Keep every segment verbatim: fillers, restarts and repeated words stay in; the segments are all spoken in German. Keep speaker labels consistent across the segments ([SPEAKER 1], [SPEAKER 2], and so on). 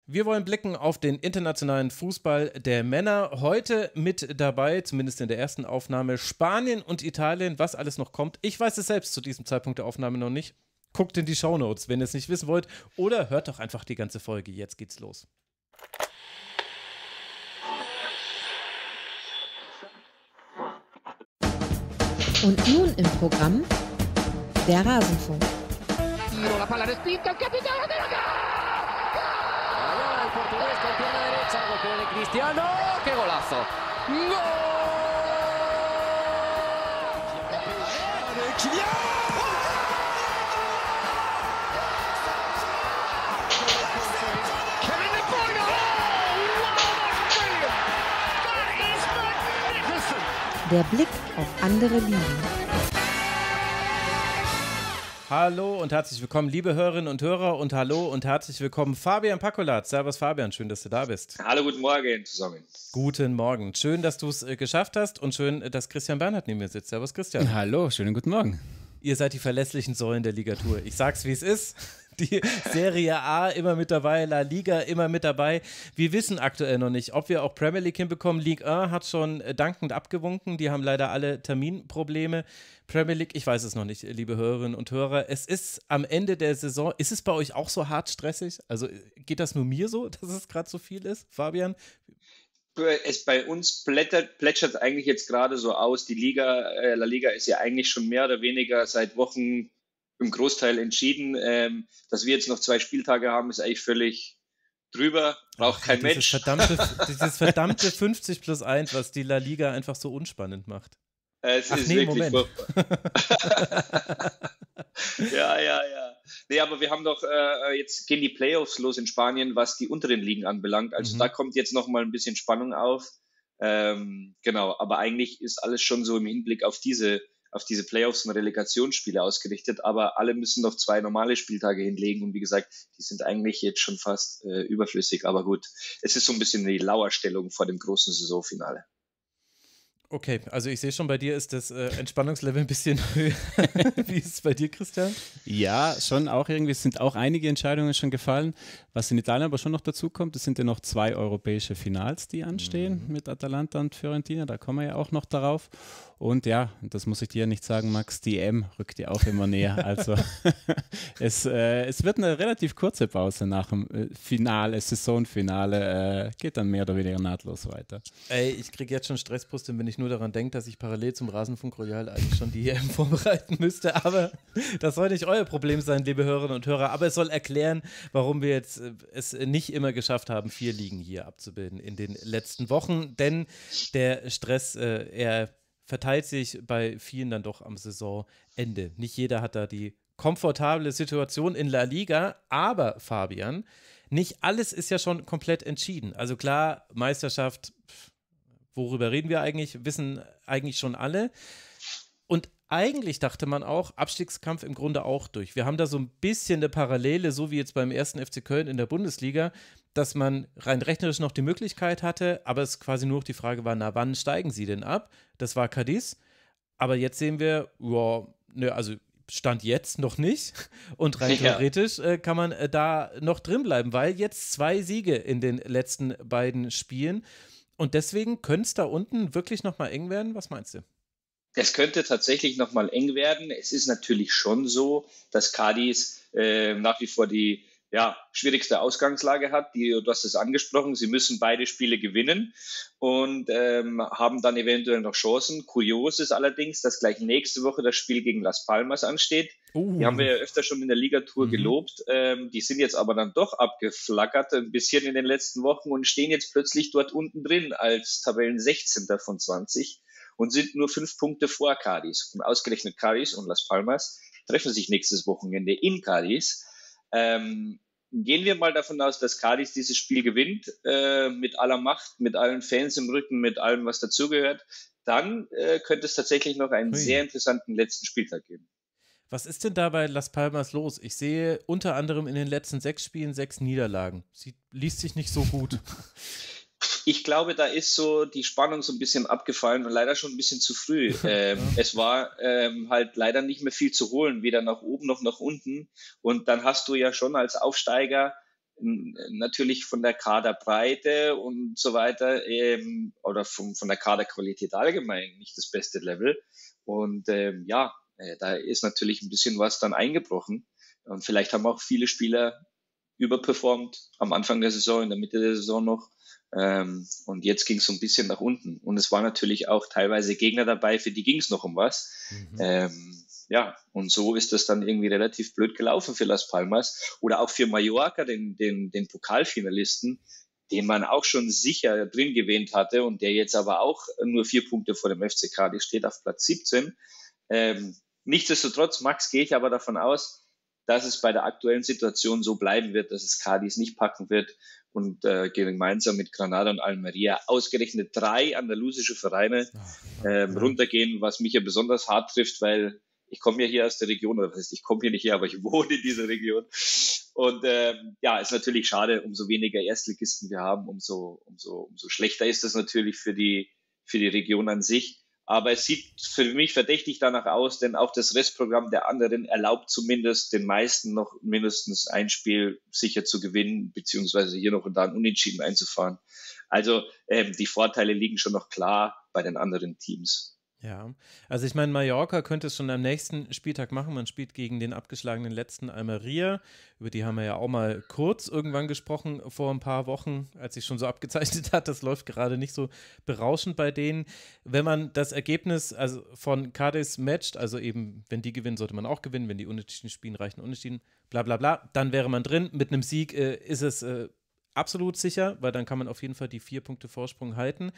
[SPEAKER 1] Wir wollen blicken auf den internationalen Fußball der Männer. Heute mit dabei, zumindest in der ersten Aufnahme, Spanien und Italien, was alles noch kommt. Ich weiß es selbst zu diesem Zeitpunkt der Aufnahme noch nicht. Guckt in die Shownotes, wenn ihr es nicht wissen wollt. Oder hört doch einfach die ganze Folge. Jetzt geht's los.
[SPEAKER 2] Und nun im Programm der Rasenfunk.
[SPEAKER 3] La palla respinta, il capitano della Allora il portoghese con pierna derecha, golpe de Cristiano, che golazo! Gol! Kylian! Kevin De Bruyne! Wow, that's brilliant! That is magnificent!
[SPEAKER 2] Der Blick auf andere Ligen.
[SPEAKER 1] Hallo und herzlich willkommen, liebe Hörerinnen und Hörer, und hallo und herzlich willkommen, Fabian Pakkolat. Servus Fabian, schön, dass du da bist.
[SPEAKER 4] Hallo, guten Morgen zusammen.
[SPEAKER 1] Guten Morgen, schön, dass du es äh, geschafft hast und schön, dass Christian Bernhard neben mir sitzt. Servus Christian.
[SPEAKER 5] Hallo, schönen guten Morgen.
[SPEAKER 1] Ihr seid die verlässlichen Säulen der Ligatur. Ich sag's, wie es ist. Die Serie A immer mit dabei, La Liga immer mit dabei. Wir wissen aktuell noch nicht, ob wir auch Premier League hinbekommen. Ligue eins hat schon dankend abgewunken. Die haben leider alle Terminprobleme. Premier League, ich weiß es noch nicht, liebe Hörerinnen und Hörer. Es ist am Ende der Saison, ist es bei euch auch so hart stressig? Also geht das nur mir so, dass es gerade so viel ist, Fabian?
[SPEAKER 4] Es bei uns plättert, plätschert eigentlich jetzt gerade so aus. Die Liga, äh, La Liga ist ja eigentlich schon mehr oder weniger seit Wochen im Großteil entschieden. Ähm, dass wir jetzt noch zwei Spieltage haben, ist eigentlich völlig drüber. Braucht kein
[SPEAKER 1] dieses
[SPEAKER 4] Mensch.
[SPEAKER 1] Verdammte, dieses verdammte fünfzig plus eins, was die La Liga einfach so unspannend macht.
[SPEAKER 4] Äh, es
[SPEAKER 1] Ach
[SPEAKER 4] ist
[SPEAKER 1] nee,
[SPEAKER 4] wirklich
[SPEAKER 1] Moment.
[SPEAKER 4] ja, ja, ja. Nee, aber wir haben doch, äh, jetzt gehen die Playoffs los in Spanien, was die unteren Ligen anbelangt. Also
[SPEAKER 1] Mhm.
[SPEAKER 4] da kommt jetzt noch mal ein bisschen Spannung auf. Ähm, genau, aber eigentlich ist alles schon so im Hinblick auf diese, auf diese Playoffs und Relegationsspiele ausgerichtet. Aber alle müssen noch zwei normale Spieltage hinlegen. Und wie gesagt, die sind eigentlich jetzt schon fast äh, überflüssig. Aber gut, es ist so ein bisschen die Lauerstellung vor dem großen Saisonfinale.
[SPEAKER 1] Okay, also ich sehe schon, bei dir ist das äh, Entspannungslevel ein bisschen höher. Wie ist es bei dir, Christian?
[SPEAKER 5] Ja, schon auch irgendwie, es sind auch einige Entscheidungen schon gefallen. Was in Italien aber schon noch dazu kommt, es sind ja noch zwei europäische Finals, die anstehen mhm. mit Atalanta und Fiorentina, da kommen wir ja auch noch darauf. Und ja, das muss ich dir ja nicht sagen, Max, die E M rückt ja auch immer näher. Also es, äh, es wird eine relativ kurze Pause nach dem äh, Finale, Saisonfinale, äh, geht dann mehr oder weniger nahtlos weiter.
[SPEAKER 1] Ey, ich kriege jetzt schon Stressbrüste, wenn ich nur daran denke, dass ich parallel zum Rasenfunk Royal eigentlich schon die E M vorbereiten müsste. Aber das soll nicht euer Problem sein, liebe Hörerinnen und Hörer. Aber es soll erklären, warum wir jetzt äh, es nicht immer geschafft haben, vier Ligen hier abzubilden in den letzten Wochen. Denn der Stress, äh, er verteilt sich bei vielen dann doch am Saisonende. Nicht jeder hat da die komfortable Situation in La Liga, aber Fabian, nicht alles ist ja schon komplett entschieden. Also klar, Meisterschaft, worüber reden wir eigentlich, wissen eigentlich schon alle. Und eigentlich dachte man auch, Abstiegskampf im Grunde auch durch. Wir haben da so ein bisschen eine Parallele, so wie jetzt beim ersten F C Köln in der Bundesliga, dass man rein rechnerisch noch die Möglichkeit hatte, aber es quasi nur noch die Frage war, na, wann steigen sie denn ab? Das war Cadiz. Aber jetzt sehen wir, ja, ne, also Stand jetzt noch nicht. Und rein
[SPEAKER 4] Ja.
[SPEAKER 1] theoretisch äh, kann man äh, da noch drin bleiben, weil jetzt zwei Siege in den letzten beiden Spielen. Und deswegen könnte es da unten wirklich nochmal eng werden. Was meinst du?
[SPEAKER 4] Es könnte tatsächlich nochmal eng werden. Es ist natürlich schon so, dass Cadiz äh, nach wie vor die ja, schwierigste Ausgangslage hat. Die, du hast es angesprochen, sie müssen beide Spiele gewinnen und ähm, haben dann eventuell noch Chancen. Kurios ist allerdings, dass gleich nächste Woche das Spiel gegen Las Palmas ansteht.
[SPEAKER 1] Uh.
[SPEAKER 4] Die haben wir ja öfter schon in der Ligatour
[SPEAKER 1] Mhm.
[SPEAKER 4] gelobt. Ähm, die sind jetzt aber dann doch abgeflackert ein bisschen in den letzten Wochen und stehen jetzt plötzlich dort unten drin als Tabellen sechzehnter von zwanzig. Und sind nur fünf Punkte vor Cadiz. Und ausgerechnet Cadiz und Las Palmas treffen sich nächstes Wochenende in Cadiz. Ähm, gehen wir mal davon aus, dass Cadiz dieses Spiel gewinnt, äh, mit aller Macht, mit allen Fans im Rücken, mit allem, was dazugehört. Dann äh, könnte es tatsächlich noch einen
[SPEAKER 1] Ui.
[SPEAKER 4] sehr interessanten letzten Spieltag geben.
[SPEAKER 1] Was ist denn da bei Las Palmas los? Ich sehe unter anderem in den letzten sechs Spielen sechs Niederlagen. Sie liest sich nicht so gut.
[SPEAKER 4] Ich glaube, da ist so die Spannung so ein bisschen abgefallen und leider schon ein bisschen zu früh. Ähm, es war ähm, halt leider nicht mehr viel zu holen, weder nach oben noch nach unten. Und dann hast du ja schon als Aufsteiger natürlich von der Kaderbreite und so weiter ähm, oder vom, von der Kaderqualität allgemein nicht das beste Level. Und ähm, ja, äh, da ist natürlich ein bisschen was dann eingebrochen. Und vielleicht haben auch viele Spieler überperformt am Anfang der Saison, in der Mitte der Saison noch. Ähm, und jetzt ging es so ein bisschen nach unten. Und es waren natürlich auch teilweise Gegner dabei, für die ging es noch um was. Mhm. Ähm, ja, und so ist das dann irgendwie relativ blöd gelaufen für Las Palmas. Oder auch für Mallorca, den, den, den Pokalfinalisten, den man auch schon sicher drin gewähnt hatte und der jetzt aber auch nur vier Punkte vor dem F C Cádiz steht, auf Platz siebzehn. Ähm, nichtsdestotrotz, Max, gehe ich aber davon aus, dass es bei der aktuellen Situation so bleiben wird, dass es Cádiz nicht packen wird und äh, gemeinsam mit Granada und Almeria ausgerechnet drei andalusische Vereine ähm, runtergehen, was mich ja besonders hart trifft, weil ich komme ja hier aus der Region, oder das heißt, ich komme hier nicht her, aber ich wohne in dieser Region. Und ähm, ja, ist natürlich schade, umso weniger Erstligisten wir haben, umso, umso, umso schlechter ist das natürlich für die, für die Region an sich. Aber es sieht für mich verdächtig danach aus, denn auch das Restprogramm der anderen erlaubt zumindest den meisten noch mindestens ein Spiel sicher zu gewinnen, beziehungsweise hier noch und da ein Unentschieden einzufahren. Also ähm, die Vorteile liegen schon noch klar bei den anderen Teams.
[SPEAKER 1] Ja, also ich meine, Mallorca könnte es schon am nächsten Spieltag machen. Man spielt gegen den abgeschlagenen letzten Almeria. Über die haben wir ja auch mal kurz irgendwann gesprochen vor ein paar Wochen, als sich schon so abgezeichnet hat. Das läuft gerade nicht so berauschend bei denen. Wenn man das Ergebnis also von Cádiz matcht, also eben, wenn die gewinnen, sollte man auch gewinnen. Wenn die Unentschieden spielen, reichen Unentschieden, bla bla bla. Dann wäre man drin. Mit einem Sieg äh, ist es äh, absolut sicher, weil dann kann man auf jeden Fall die vier Punkte Vorsprung halten.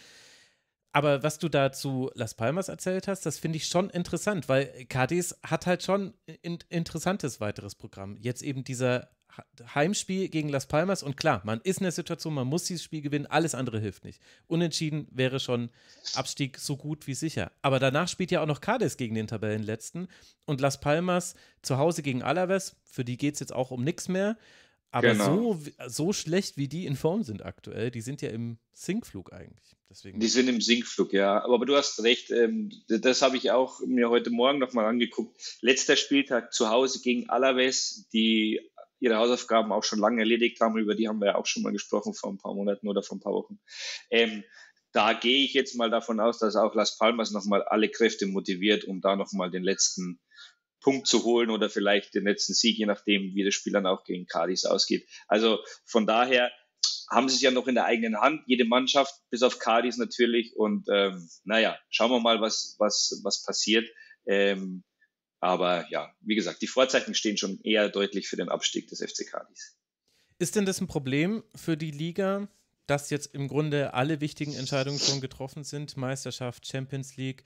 [SPEAKER 1] Aber was du da zu Las Palmas erzählt hast, das finde ich schon interessant, weil Cádiz hat halt schon ein interessantes weiteres Programm. Jetzt eben dieser Heimspiel gegen Las Palmas und klar, man ist in der Situation, man muss dieses Spiel gewinnen, alles andere hilft nicht. Unentschieden wäre schon Abstieg so gut wie sicher. Aber danach spielt ja auch noch Cádiz gegen den Tabellenletzten und Las Palmas zu Hause gegen Alavés, für die geht es jetzt auch um nichts mehr. Aber genau. so, so schlecht, wie die in Form sind aktuell, die sind ja im Sinkflug eigentlich. Deswegen.
[SPEAKER 4] Die sind im Sinkflug, ja. Aber du hast recht, ähm, das habe ich auch mir heute Morgen nochmal angeguckt. Letzter Spieltag zu Hause gegen Alavés, die ihre Hausaufgaben auch schon lange erledigt haben. Über die haben wir ja auch schon mal gesprochen vor ein paar Monaten oder vor ein paar Wochen. Ähm, da gehe ich jetzt mal davon aus, dass auch Las Palmas nochmal alle Kräfte motiviert, um da nochmal den letzten Punkt zu holen oder vielleicht den letzten Sieg, je nachdem, wie das Spiel dann auch gegen Cádiz ausgeht. Also von daher haben sie es ja noch in der eigenen Hand, jede Mannschaft, bis auf Cádiz natürlich. Und ähm, naja, schauen wir mal, was, was, was passiert. Ähm, aber ja, wie gesagt, die Vorzeichen stehen schon eher deutlich für den Abstieg des F C Cádiz.
[SPEAKER 1] Ist denn das ein Problem für die Liga, dass jetzt im Grunde alle wichtigen Entscheidungen schon getroffen sind? Meisterschaft, Champions League,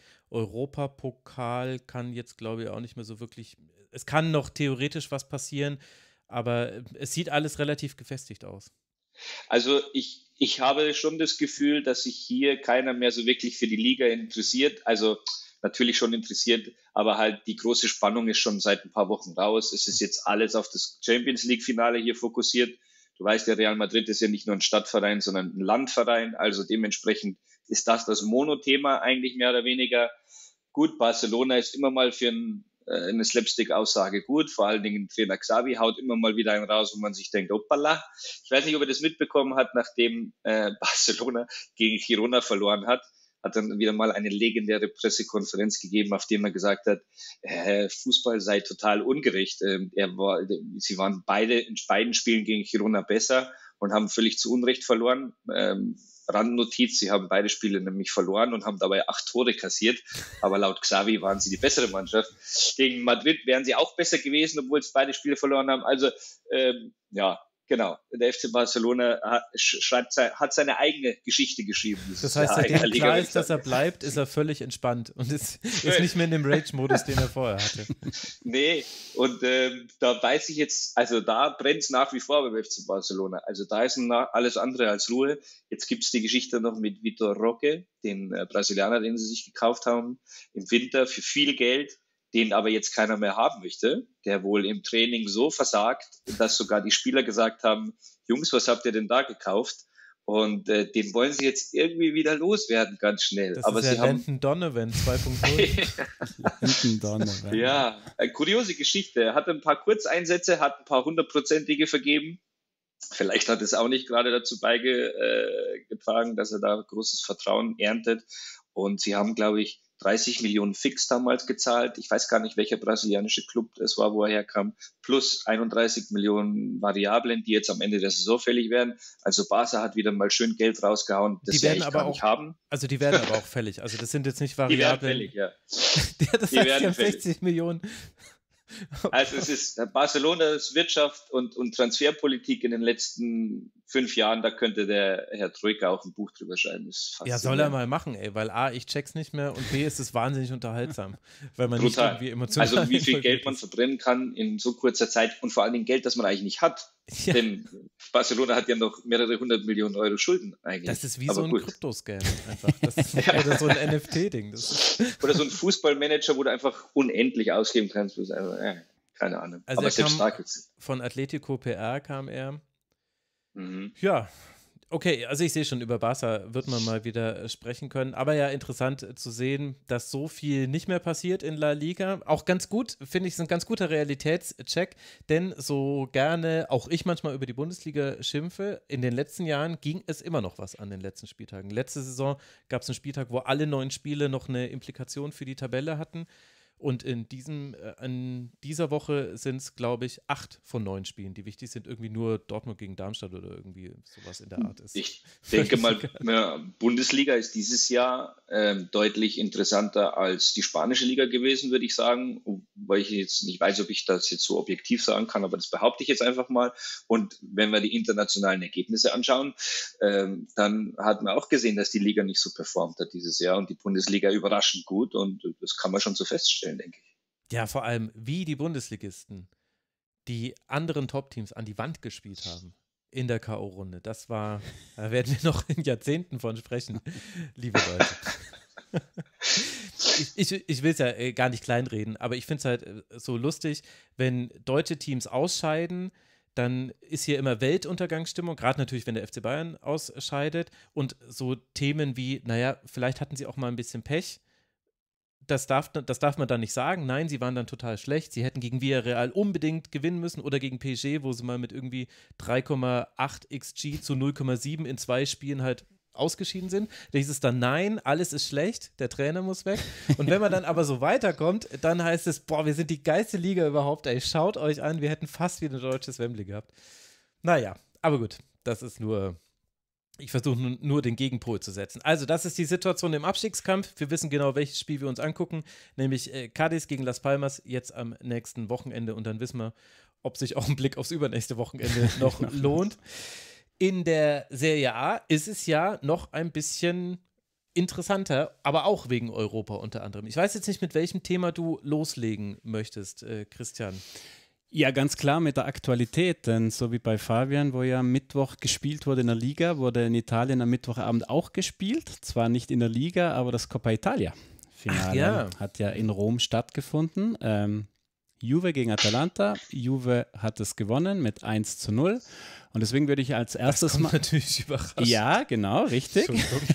[SPEAKER 1] Europapokal kann jetzt, glaube ich, auch nicht mehr so wirklich, es kann noch theoretisch was passieren, aber es sieht alles relativ gefestigt aus.
[SPEAKER 4] Also ich, ich habe schon das Gefühl, dass sich hier keiner mehr so wirklich für die Liga interessiert, also natürlich schon interessiert, aber halt die große Spannung ist schon seit ein paar Wochen raus. Es ist jetzt alles auf das Champions League-Finale hier fokussiert. Du weißt, der Real Madrid ist ja nicht nur ein Stadtverein, sondern ein Landverein. Also dementsprechend ist das das Monothema eigentlich mehr oder weniger. Gut, Barcelona ist immer mal für ein, äh, eine Slapstick-Aussage gut. Vor allen Dingen Trainer Xavi haut immer mal wieder einen raus, wo man sich denkt, hoppala. Ich weiß nicht, ob er das mitbekommen hat, nachdem äh, Barcelona gegen Girona verloren hat. Hat dann wieder mal eine legendäre Pressekonferenz gegeben, auf dem er gesagt hat, äh, Fußball sei total ungerecht. Ähm, er war, sie waren beide in beiden Spielen gegen Girona besser und haben völlig zu Unrecht verloren. Ähm, Randnotiz, sie haben beide Spiele nämlich verloren und haben dabei acht Tore kassiert. Aber laut Xavi waren sie die bessere Mannschaft. Gegen Madrid wären sie auch besser gewesen, obwohl sie beide Spiele verloren haben. Also ähm, ja, genau. Der F C Barcelona hat, schreibt, hat seine eigene Geschichte geschrieben.
[SPEAKER 1] Das heißt, seitdem klar ist, dass er bleibt, ist er völlig entspannt und ist, ist nicht mehr in dem Rage-Modus, den er vorher hatte.
[SPEAKER 4] Nee, und ähm, da weiß ich jetzt, also da brennt es nach wie vor beim F C Barcelona. Also da ist alles andere als Ruhe. Jetzt gibt es die Geschichte noch mit Vitor Roque, den äh, Brasilianer, den sie sich gekauft haben, im Winter für viel Geld, den aber jetzt keiner mehr haben möchte, der wohl im Training so versagt, dass sogar die Spieler gesagt haben, Jungs, was habt ihr denn da gekauft? Und äh, den wollen sie jetzt irgendwie wieder loswerden, ganz schnell.
[SPEAKER 1] Das
[SPEAKER 4] aber
[SPEAKER 1] ist
[SPEAKER 4] sie
[SPEAKER 1] ja
[SPEAKER 4] haben
[SPEAKER 1] Landon Donovan zwei Punkt null.
[SPEAKER 5] Landon Donovan.
[SPEAKER 4] Ja, eine kuriose Geschichte. Er hat ein paar Kurzeinsätze, hat ein paar hundertprozentige vergeben Vielleicht hat es auch nicht gerade dazu beigetragen, dass er da großes Vertrauen erntet. Und sie haben, glaube ich, dreißig Millionen fix damals gezahlt. Ich weiß gar nicht, welcher brasilianische Club es war, wo er herkam. Plus einunddreißig Millionen Variablen, die jetzt am Ende der Saison fällig werden. Also Barca hat wieder mal schön Geld rausgehauen. Das
[SPEAKER 1] die werden
[SPEAKER 4] ich
[SPEAKER 1] aber
[SPEAKER 4] gar
[SPEAKER 1] auch
[SPEAKER 4] nicht haben.
[SPEAKER 1] Also die werden aber auch fällig. Also das sind jetzt nicht
[SPEAKER 4] Die werden
[SPEAKER 1] Variablen.
[SPEAKER 4] fällig, ja.
[SPEAKER 1] Ja, das
[SPEAKER 4] Die
[SPEAKER 1] heißt,
[SPEAKER 4] werden
[SPEAKER 1] die haben
[SPEAKER 4] fällig.
[SPEAKER 1] sechzig Millionen.
[SPEAKER 4] Also es ist Barcelonas Wirtschaft und, und Transferpolitik in den letzten fünf Jahren, da könnte der Herr Troika auch ein Buch drüber schreiben. Das ist
[SPEAKER 1] Ja, soll er mal machen, ey, weil A, ich check's nicht mehr und B, ist es wahnsinnig unterhaltsam, weil man
[SPEAKER 4] Brutal.
[SPEAKER 1] nicht irgendwie emotional
[SPEAKER 4] Also wie viel
[SPEAKER 1] involviert
[SPEAKER 4] Geld man
[SPEAKER 1] ist.
[SPEAKER 4] verbrennen kann in so kurzer Zeit und vor allen Dingen Geld, das man eigentlich nicht hat.
[SPEAKER 1] Ja.
[SPEAKER 4] Denn Barcelona hat ja noch mehrere hundert Millionen Euro Schulden eigentlich.
[SPEAKER 1] Das ist wie
[SPEAKER 4] Aber
[SPEAKER 1] so ein
[SPEAKER 4] gut.
[SPEAKER 1] Kryptoscam einfach. Das ist, oder so ein N F T-Ding. Das ist,
[SPEAKER 4] Oder so ein Fußballmanager, wo du einfach unendlich ausgeben kannst. Also, äh, keine Ahnung.
[SPEAKER 1] Also
[SPEAKER 4] Aber
[SPEAKER 1] er
[SPEAKER 4] selbst
[SPEAKER 1] kam
[SPEAKER 4] stark jetzt.
[SPEAKER 1] von Atletico P R kam er.
[SPEAKER 4] Mhm.
[SPEAKER 1] Ja, okay, also ich sehe schon, über Barca wird man mal wieder sprechen können. Aber ja, interessant zu sehen, dass so viel nicht mehr passiert in La Liga. Auch ganz gut, finde ich, ist ein ganz guter Realitätscheck, denn so gerne auch ich manchmal über die Bundesliga schimpfe, in den letzten Jahren ging es immer noch was an den letzten Spieltagen. Letzte Saison gab es einen Spieltag, wo alle neun Spiele noch eine Implikation für die Tabelle hatten. Und in, diesem, äh, in dieser Woche sind es, glaube ich, acht von neun Spielen, die wichtig sind. Irgendwie nur Dortmund gegen Darmstadt oder irgendwie sowas in der Art ist.
[SPEAKER 4] Ich denke mal, ja, Bundesliga ist dieses Jahr ähm, deutlich interessanter als die spanische Liga gewesen, würde ich sagen. Weil ich jetzt nicht weiß, ob ich das jetzt so objektiv sagen kann, aber das behaupte ich jetzt einfach mal. Und wenn wir die internationalen Ergebnisse anschauen, ähm, dann hat man auch gesehen, dass die Liga nicht so performt hat dieses Jahr und die Bundesliga überraschend gut. Und das kann man schon so feststellen, denke ich.
[SPEAKER 1] Ja, vor allem, wie die Bundesligisten die anderen Top-Teams an die Wand gespielt haben in der K O-Runde. Das war, da werden wir noch in Jahrzehnten von sprechen, liebe Leute. Ich, ich, ich will es ja äh, gar nicht kleinreden, aber ich finde es halt äh, so lustig, wenn deutsche Teams ausscheiden, dann ist hier immer Weltuntergangsstimmung, gerade natürlich, wenn der F C Bayern ausscheidet und so Themen wie, naja, vielleicht hatten sie auch mal ein bisschen Pech. Das darf, das darf man dann nicht sagen. Nein, sie waren dann total schlecht. Sie hätten gegen Villarreal unbedingt gewinnen müssen oder gegen P S G, wo sie mal mit irgendwie drei Komma acht X G zu null Komma sieben in zwei Spielen halt ausgeschieden sind. Da hieß es dann, nein, alles ist schlecht, der Trainer muss weg. Und wenn man dann aber so weiterkommt, dann heißt es, boah, wir sind die geilste Liga überhaupt, ey, schaut euch an, wir hätten fast wie ein deutsches Wembley gehabt. Naja, aber gut, das ist nur... Ich versuche nur den Gegenpol zu setzen. Also, das ist die Situation im Abstiegskampf. Wir wissen genau, welches Spiel wir uns angucken, nämlich äh, Cádiz gegen Las Palmas jetzt am nächsten Wochenende und dann wissen wir, ob sich auch ein Blick aufs übernächste Wochenende noch lohnt. In der Serie A ist es ja noch ein bisschen interessanter, aber auch wegen Europa unter anderem. Ich weiß jetzt nicht, mit welchem Thema du loslegen möchtest, äh, Christian.
[SPEAKER 5] Ja, ganz klar mit der Aktualität, denn so wie bei Fabian, wo ja am Mittwoch gespielt wurde in der Liga, wurde in Italien am Mittwochabend auch gespielt. Zwar nicht in der Liga, aber das Coppa Italia Finale
[SPEAKER 1] ja.
[SPEAKER 5] hat ja in Rom stattgefunden. Ähm, Juve gegen Atalanta. Juve hat es gewonnen mit eins zu null. Und deswegen würde ich als erstes
[SPEAKER 1] das kommt
[SPEAKER 5] mal.
[SPEAKER 1] natürlich überrascht.
[SPEAKER 5] Ja, genau, richtig.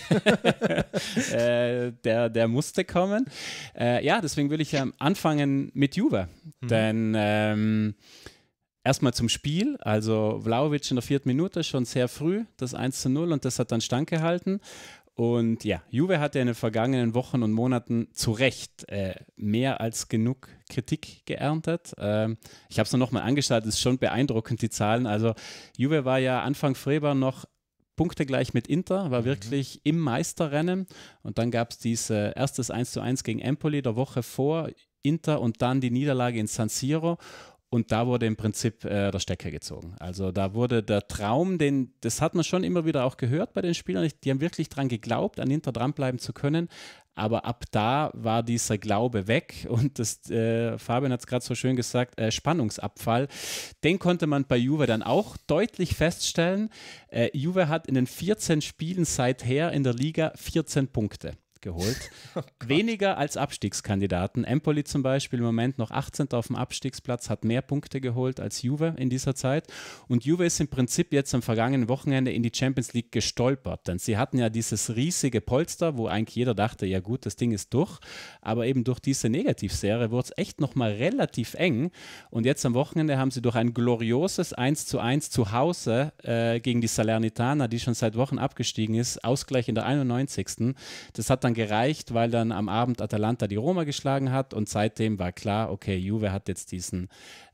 [SPEAKER 5] äh, der, der musste kommen. Äh, ja, deswegen würde ich ähm, anfangen mit Juve. Mhm. Denn ähm, erstmal zum Spiel. Also Vlahovic in der vierten Minute schon sehr früh, das eins zu null, und das hat dann standgehalten. Und ja, Juve hatte in den vergangenen Wochen und Monaten zu Recht äh, mehr als genug Kritik geerntet. Ähm, ich habe es noch mal angeschaut, es ist schon beeindruckend, die Zahlen. Also Juve war ja Anfang Februar noch punktegleich mit Inter, war mhm. wirklich im Meisterrennen. Und dann gab es dieses erstes eins zu eins gegen Empoli der Woche vor Inter und dann die Niederlage in San Siro. Und da wurde im Prinzip äh, der Stecker gezogen. Also da wurde der Traum, den, das hat man schon immer wieder auch gehört bei den Spielern, die haben wirklich dran geglaubt, an Inter dranbleiben zu können. Aber ab da war dieser Glaube weg und das, äh, Fabian hat es gerade so schön gesagt, äh, Spannungsabfall. Den konnte man bei Juve dann auch deutlich feststellen. Äh, Juve hat in den vierzehn Spielen seither in der Liga vierzehn Punkte. geholt. Oh weniger als Abstiegskandidaten. Empoli zum Beispiel im Moment noch achtzehnter auf dem Abstiegsplatz, hat mehr Punkte geholt als Juve in dieser Zeit. Und Juve ist im Prinzip jetzt am vergangenen Wochenende in die Champions League gestolpert. Denn sie hatten ja dieses riesige Polster, wo eigentlich jeder dachte, ja gut, das Ding ist durch. Aber eben durch diese Negativserie wurde es echt nochmal relativ eng. Und jetzt am Wochenende haben sie durch ein glorioses eins zu eins zu Hause äh, gegen die Salernitana, die schon seit Wochen abgestiegen ist, Ausgleich in der einundneunzigsten Das hat dann gereicht, weil dann am Abend Atalanta die Roma geschlagen hat und seitdem war klar, okay, Juve hat jetzt diesen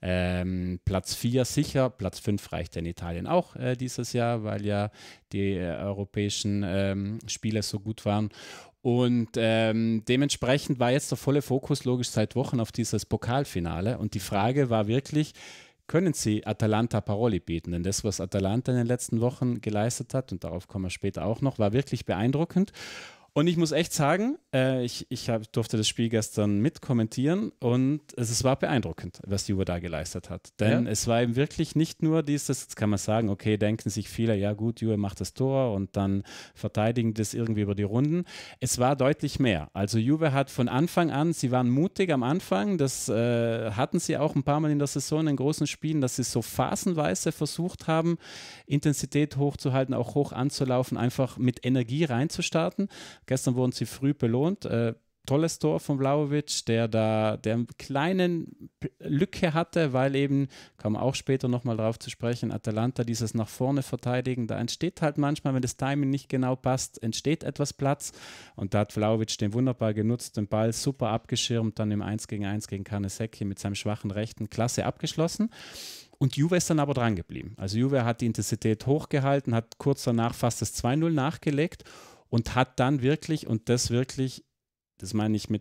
[SPEAKER 5] ähm, Platz vier sicher, Platz fünf reicht in Italien auch äh, dieses Jahr, weil ja die äh, europäischen ähm, Spiele so gut waren. Und ähm, dementsprechend war jetzt der volle Fokus logisch seit Wochen auf dieses Pokalfinale und die Frage war wirklich, können sie Atalanta Paroli bieten? Denn das, was Atalanta in den letzten Wochen geleistet hat, und darauf kommen wir später auch noch, war wirklich beeindruckend. Und ich muss echt sagen, äh, ich, ich hab, durfte das Spiel gestern mitkommentieren und es, es war beeindruckend, was Juve da geleistet hat. Denn ja. es war eben wirklich nicht nur dieses, jetzt kann man sagen, okay, denken sich viele, ja gut, Juve macht das Tor und dann verteidigen das irgendwie über die Runden. Es war deutlich mehr. Also Juve hat von Anfang an, sie waren mutig am Anfang, das äh, hatten sie auch ein paar Mal in der Saison in großen Spielen, dass sie so phasenweise versucht haben, Intensität hochzuhalten, auch hoch anzulaufen, einfach mit Energie reinzustarten. Gestern wurden sie früh belohnt. Äh, tolles Tor von Vlahovic, der da der eine kleine Lücke hatte, weil eben, kann man auch später nochmal drauf zu sprechen, Atalanta dieses nach vorne verteidigen, da entsteht halt manchmal, wenn das Timing nicht genau passt, entsteht etwas Platz und da hat Vlahovic den wunderbar genutzt, den Ball super abgeschirmt, dann im eins gegen eins gegen Carnesecchi mit seinem schwachen Rechten klasse abgeschlossen. Und Juve ist dann aber dran geblieben. Also Juve hat die Intensität hochgehalten, hat kurz danach fast das zwei null nachgelegt und hat dann wirklich, und das wirklich, das meine ich mit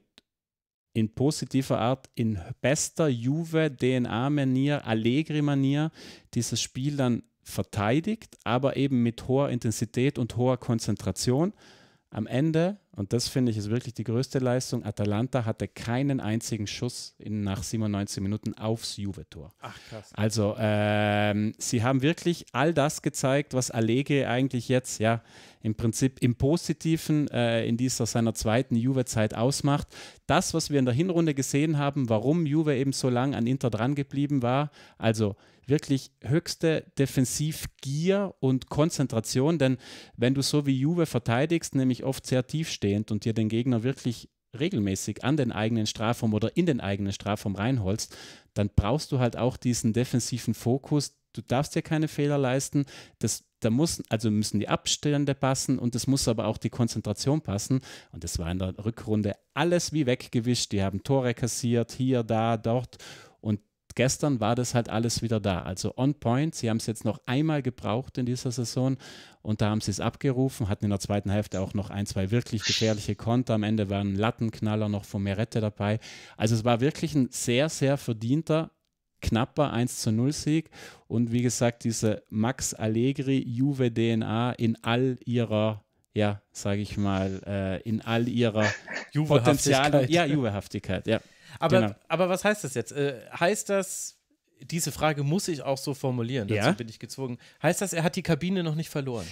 [SPEAKER 5] in positiver Art, in bester Juve-D N A-Manier, Allegri-Manier, dieses Spiel dann verteidigt, aber eben mit hoher Intensität und hoher Konzentration. Am Ende, und das finde ich ist wirklich die größte Leistung, Atalanta hatte keinen einzigen Schuss in, nach siebenundneunzig Minuten aufs Juve-Tor.
[SPEAKER 1] Ach krass.
[SPEAKER 5] Also ähm, sie haben wirklich all das gezeigt, was Allegri eigentlich jetzt ja im Prinzip im Positiven äh, in dieser seiner zweiten Juve-Zeit ausmacht. Das, was wir in der Hinrunde gesehen haben, warum Juve eben so lange an Inter dran geblieben war, also wirklich höchste Defensivgier und Konzentration, denn wenn du so wie Juve verteidigst, nämlich oft sehr tiefstehend und dir den Gegner wirklich regelmäßig an den eigenen Strafraum oder in den eigenen Strafraum reinholst, dann brauchst du halt auch diesen defensiven Fokus. Du darfst dir keine Fehler leisten. Das, da muss, also müssen die Abstände passen und es muss aber auch die Konzentration passen. Und das war in der Rückrunde alles wie weggewischt. Die haben Tore kassiert, hier, da, dort. Und gestern war das halt alles wieder da. Also on point. Sie haben es jetzt noch einmal gebraucht in dieser Saison und da haben sie es abgerufen, hatten in der zweiten Hälfte auch noch ein, zwei wirklich gefährliche Konter. Am Ende waren Lattenknaller noch von Merette dabei. Also es war wirklich ein sehr, sehr verdienter, knapper eins zu null Sieg und wie gesagt, diese Max Allegri Juve-D N A in all ihrer, ja, sage ich mal, äh, in all ihrer Potenzial, ja, Juve-Haftigkeit, ja.
[SPEAKER 1] Aber,
[SPEAKER 5] genau.
[SPEAKER 1] aber was heißt das jetzt? Äh, heißt das, diese Frage muss ich auch so formulieren, dazu
[SPEAKER 5] ja?
[SPEAKER 1] bin ich gezwungen. Heißt das, er hat die Kabine noch nicht verloren?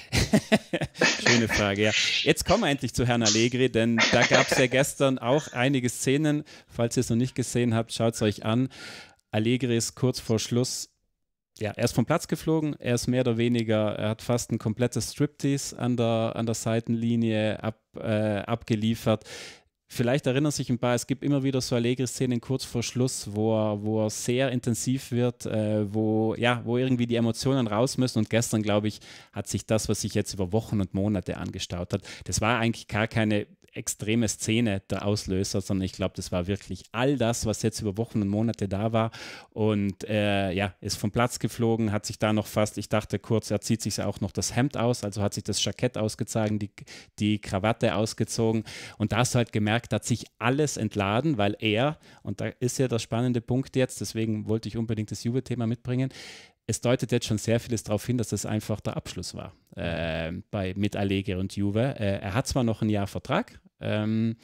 [SPEAKER 5] Schöne Frage, ja. Jetzt kommen wir endlich zu Herrn Allegri, denn da gab es ja gestern auch einige Szenen. Falls ihr es noch nicht gesehen habt, schaut es euch an. Allegri ist kurz vor Schluss, ja, er ist vom Platz geflogen, er ist mehr oder weniger, er hat fast ein komplettes Striptease an der, an der Seitenlinie ab, äh, abgeliefert. Vielleicht erinnern sich ein paar, es gibt immer wieder so Allegri-Szenen kurz vor Schluss, wo er, wo er sehr intensiv wird, äh, wo, ja, wo irgendwie die Emotionen raus müssen. Und gestern, glaube ich, hat sich das, was sich jetzt über Wochen und Monate angestaut hat, das war eigentlich gar keine extreme Szene der Auslöser, sondern ich glaube, das war wirklich all das, was jetzt über Wochen und Monate da war und äh, ja, ist vom Platz geflogen, hat sich da noch fast, ich dachte kurz, er zieht sich auch noch das Hemd aus, also hat sich das Jackett ausgezogen, die, die Krawatte ausgezogen und da hast du halt gemerkt, hat sich alles entladen, weil er, und da ist ja der spannende Punkt jetzt, deswegen wollte ich unbedingt das Juve-Thema mitbringen, es deutet jetzt schon sehr vieles darauf hin, dass das einfach der Abschluss war äh, bei, mit Allegri und Juve. Äh, er hat zwar noch ein Jahr Vertrag, ähm,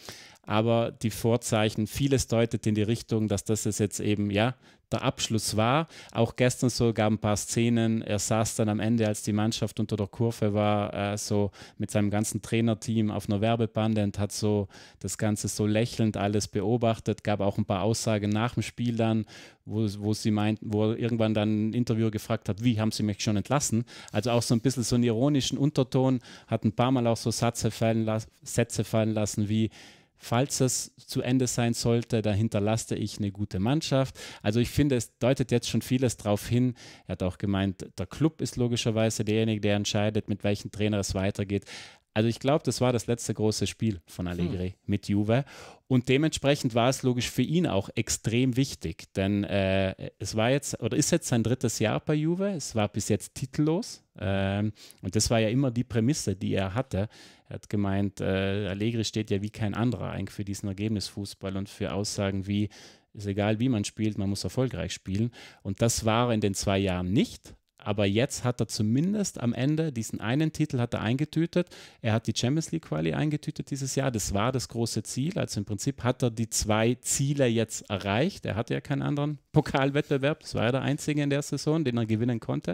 [SPEAKER 5] aber die Vorzeichen, vieles deutet in die Richtung, dass das jetzt eben, ja, der Abschluss war. Auch gestern so gab ein paar Szenen, er saß dann am Ende, als die Mannschaft unter der Kurve war, äh, so mit seinem ganzen Trainerteam auf einer Werbebande und hat so das Ganze so lächelnd alles beobachtet, gab auch ein paar Aussagen nach dem Spiel dann, wo, wo sie meinten, wo er irgendwann dann ein Interviewer gefragt hat, wie, haben sie mich schon entlassen? Also auch so ein bisschen so einen ironischen Unterton, hat ein paar Mal auch so Sätze fallen, las- Sätze fallen lassen wie, falls es zu Ende sein sollte, da hinterlasse ich eine gute Mannschaft. Also ich finde, es deutet jetzt schon vieles darauf hin. Er hat auch gemeint, der Club ist logischerweise derjenige, der entscheidet, mit welchem Trainer es weitergeht. Also ich glaube, das war das letzte große Spiel von Allegri hm. mit Juve und dementsprechend war es logisch für ihn auch extrem wichtig, denn äh, es war jetzt oder ist jetzt sein drittes Jahr bei Juve, es war bis jetzt titellos ähm, und das war ja immer die Prämisse, die er hatte. Er hat gemeint, äh, Allegri steht ja wie kein anderer eigentlich für diesen Ergebnisfußball und für Aussagen wie, ist egal wie man spielt, man muss erfolgreich spielen und das war in den zwei Jahren nicht. Aber jetzt hat er zumindest am Ende diesen einen Titel hat er eingetütet. Er hat die Champions League Quali eingetütet dieses Jahr. Das war das große Ziel. Also im Prinzip hat er die zwei Ziele jetzt erreicht. Er hatte ja keinen anderen Pokalwettbewerb. Das war ja der einzige in der Saison, den er gewinnen konnte.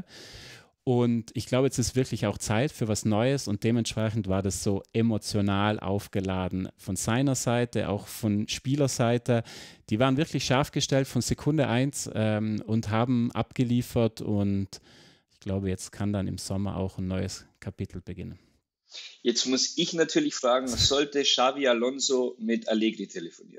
[SPEAKER 5] Und ich glaube, jetzt ist wirklich auch Zeit für was Neues und dementsprechend war das so emotional aufgeladen von seiner Seite, auch von Spielerseite. Die waren wirklich scharf gestellt von Sekunde eins ähm, und haben abgeliefert und ich glaube, jetzt kann dann im Sommer auch ein neues Kapitel beginnen.
[SPEAKER 4] Jetzt muss ich natürlich fragen, sollte Xabi Alonso mit Allegri telefonieren?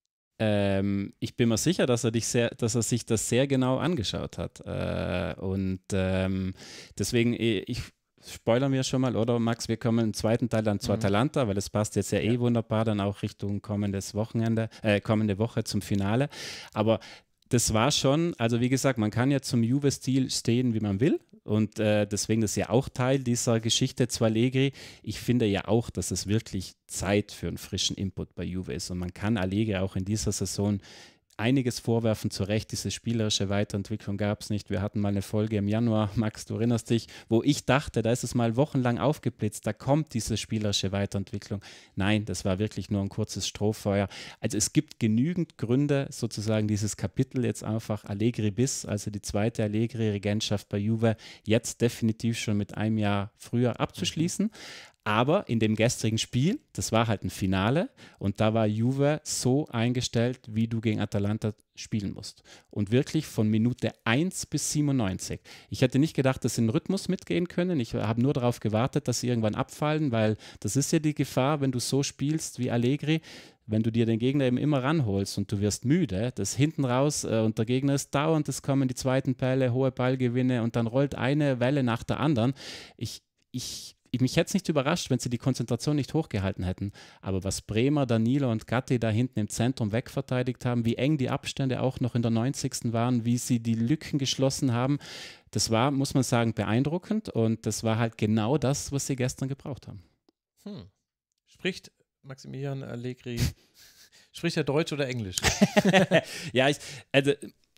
[SPEAKER 5] Ähm, ich bin mir sicher, dass er, dich sehr, dass er sich das sehr genau angeschaut hat. Äh, und ähm, deswegen, ich spoilern wir schon mal, oder Max, wir kommen im zweiten Teil dann zu mhm. Atalanta, weil es passt jetzt ja, ja eh wunderbar dann auch Richtung kommendes Wochenende, äh, kommende Woche zum Finale. Aber das war schon, also wie gesagt, man kann ja zum Juve-Stil stehen, wie man will. Und äh, deswegen ist ja auch Teil dieser Geschichte zu Allegri. Ich finde ja auch, dass es wirklich Zeit für einen frischen Input bei Juve ist. Und man kann Allegri auch in dieser Saison einiges vorwerfen, zu Recht, diese spielerische Weiterentwicklung gab es nicht. Wir hatten mal eine Folge im Januar, Max, du erinnerst dich, wo ich dachte, da ist es mal wochenlang aufgeblitzt, da kommt diese spielerische Weiterentwicklung. Nein, das war wirklich nur ein kurzes Strohfeuer. Also es gibt genügend Gründe, sozusagen dieses Kapitel jetzt einfach Allegri bis, also die zweite Allegri-Regentschaft bei Juve, jetzt definitiv schon mit einem Jahr früher abzuschließen. Aber in dem gestrigen Spiel, das war halt ein Finale und da war Juve so eingestellt, wie du gegen Atalanta spielen musst. Und wirklich von Minute eins bis siebenundneunzig. Ich hätte nicht gedacht, dass sie einen Rhythmus mitgehen können. Ich habe nur darauf gewartet, dass sie irgendwann abfallen, weil das ist ja die Gefahr, wenn du so spielst wie Allegri, wenn du dir den Gegner eben immer ranholst und du wirst müde, das hinten raus äh, und der Gegner ist dauernd, es kommen die zweiten Bälle, hohe Ballgewinne und dann rollt eine Welle nach der anderen. Ich, ich Mich hätte es nicht überrascht, wenn sie die Konzentration nicht hochgehalten hätten. Aber was Bremer, Danilo und Gatti da hinten im Zentrum wegverteidigt haben, wie eng die Abstände auch noch in der neunzigsten waren, wie sie die Lücken geschlossen haben, das war, muss man sagen, beeindruckend. Und das war halt genau das, was sie gestern gebraucht haben.
[SPEAKER 1] Hm. Spricht Maximilian Allegri, spricht er Deutsch oder Englisch?
[SPEAKER 5] ja, ich, also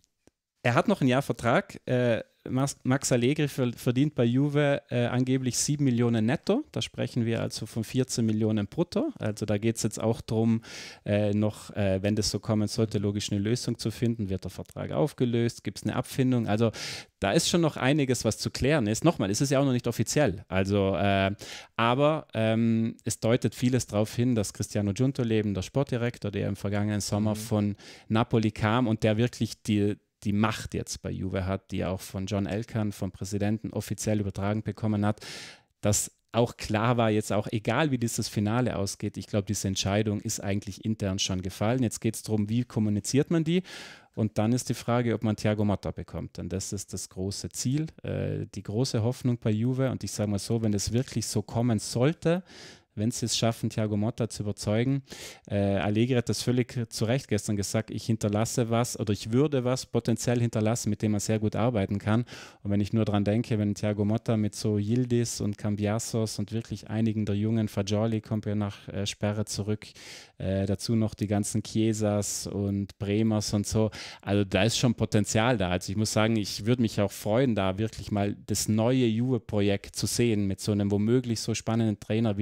[SPEAKER 5] er hat noch ein Jahr Vertrag. Äh, Max Allegri verdient bei Juve äh, angeblich sieben Millionen netto. Da sprechen wir also von vierzehn Millionen brutto. Also da geht es jetzt auch darum, äh, noch, äh, wenn das so kommen sollte, logisch eine Lösung zu finden. Wird der Vertrag aufgelöst? Gibt es eine Abfindung? Also da ist schon noch einiges, was zu klären ist. Nochmal, es ist ja auch noch nicht offiziell. Also, äh, aber ähm, es deutet vieles darauf hin, dass Cristiano Giuntoleben, der Sportdirektor, der im vergangenen Sommer mhm. von Napoli kam und der wirklich die die Macht jetzt bei Juve hat, die auch von John Elkann, vom Präsidenten, offiziell übertragen bekommen hat, dass auch klar war, jetzt auch egal wie dieses Finale ausgeht, ich glaube, diese Entscheidung ist eigentlich intern schon gefallen. Jetzt geht es darum, wie kommuniziert man die? Und dann ist die Frage, ob man Thiago Motta bekommt. Denn das ist das große Ziel, äh, die große Hoffnung bei Juve. Und ich sage mal so, wenn es wirklich so kommen sollte, wenn sie es schaffen, Thiago Motta zu überzeugen. Äh, Allegri hat das völlig zu Recht gestern gesagt, ich hinterlasse was oder ich würde was potenziell hinterlassen, mit dem man sehr gut arbeiten kann. Und wenn ich nur daran denke, wenn Thiago Motta mit so Yildiz und Cambiasos und wirklich einigen der Jungen, Fagioli kommt ja nach äh, Sperre zurück, äh, dazu noch die ganzen Chiesas und Bremers und so. Also da ist schon Potenzial da. Also ich muss sagen, ich würde mich auch freuen, da wirklich mal das neue Juve-Projekt zu sehen mit so einem womöglich so spannenden Trainer wie Thiago Motta,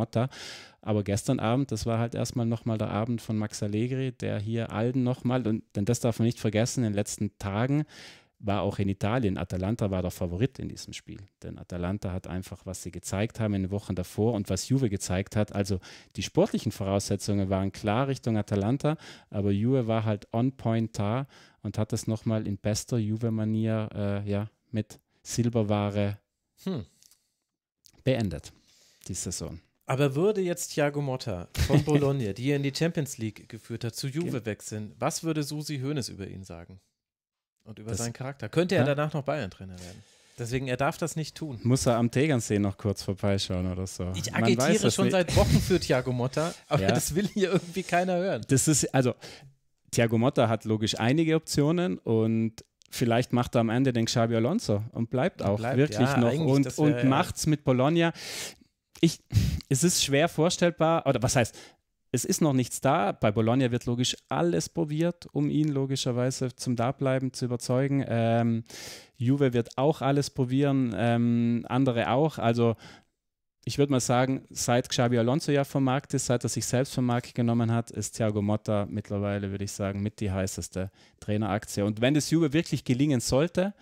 [SPEAKER 5] Motta. Aber gestern Abend, das war halt erstmal nochmal der Abend von Max Allegri, der hier Alden nochmal, und denn das darf man nicht vergessen, in den letzten Tagen war auch in Italien, Atalanta war der Favorit in diesem Spiel. Denn Atalanta hat einfach, was sie gezeigt haben in den Wochen davor und was Juve gezeigt hat, also die sportlichen Voraussetzungen waren klar Richtung Atalanta, aber Juve war halt on point da und hat das nochmal in bester Juve-Manier äh, ja, mit Silberware hm. beendet, die Saison.
[SPEAKER 1] Aber würde jetzt Thiago Motta von Bologna, die er in die Champions League geführt hat, zu Juve okay. wechseln, was würde Susi Hoeneß über ihn sagen? Und über das, seinen Charakter. Könnte er ja? danach noch Bayern-Trainer werden? Deswegen, er darf das nicht tun.
[SPEAKER 5] Muss er am Tegernsee noch kurz vorbeischauen oder so.
[SPEAKER 1] Ich agitiere schon nicht. seit Wochen für Thiago Motta, aber ja. das will hier irgendwie keiner hören.
[SPEAKER 5] Das ist, also, Thiago Motta hat logisch einige Optionen und vielleicht macht er am Ende den Xabi Alonso und bleibt auch bleibt, wirklich ja, noch und, wär, und macht es mit Bologna. Ich, es ist schwer vorstellbar, oder was heißt, es ist noch nichts da. Bei Bologna wird logisch alles probiert, um ihn logischerweise zum Dableiben zu überzeugen. Ähm, Juve wird auch alles probieren, ähm, andere auch. Also ich würde mal sagen, seit Xabi Alonso ja vom Markt ist, seit er sich selbst vom Markt genommen hat, ist Thiago Motta mittlerweile, würde ich sagen, mit die heißeste Traineraktie. Und wenn das Juve wirklich gelingen sollte,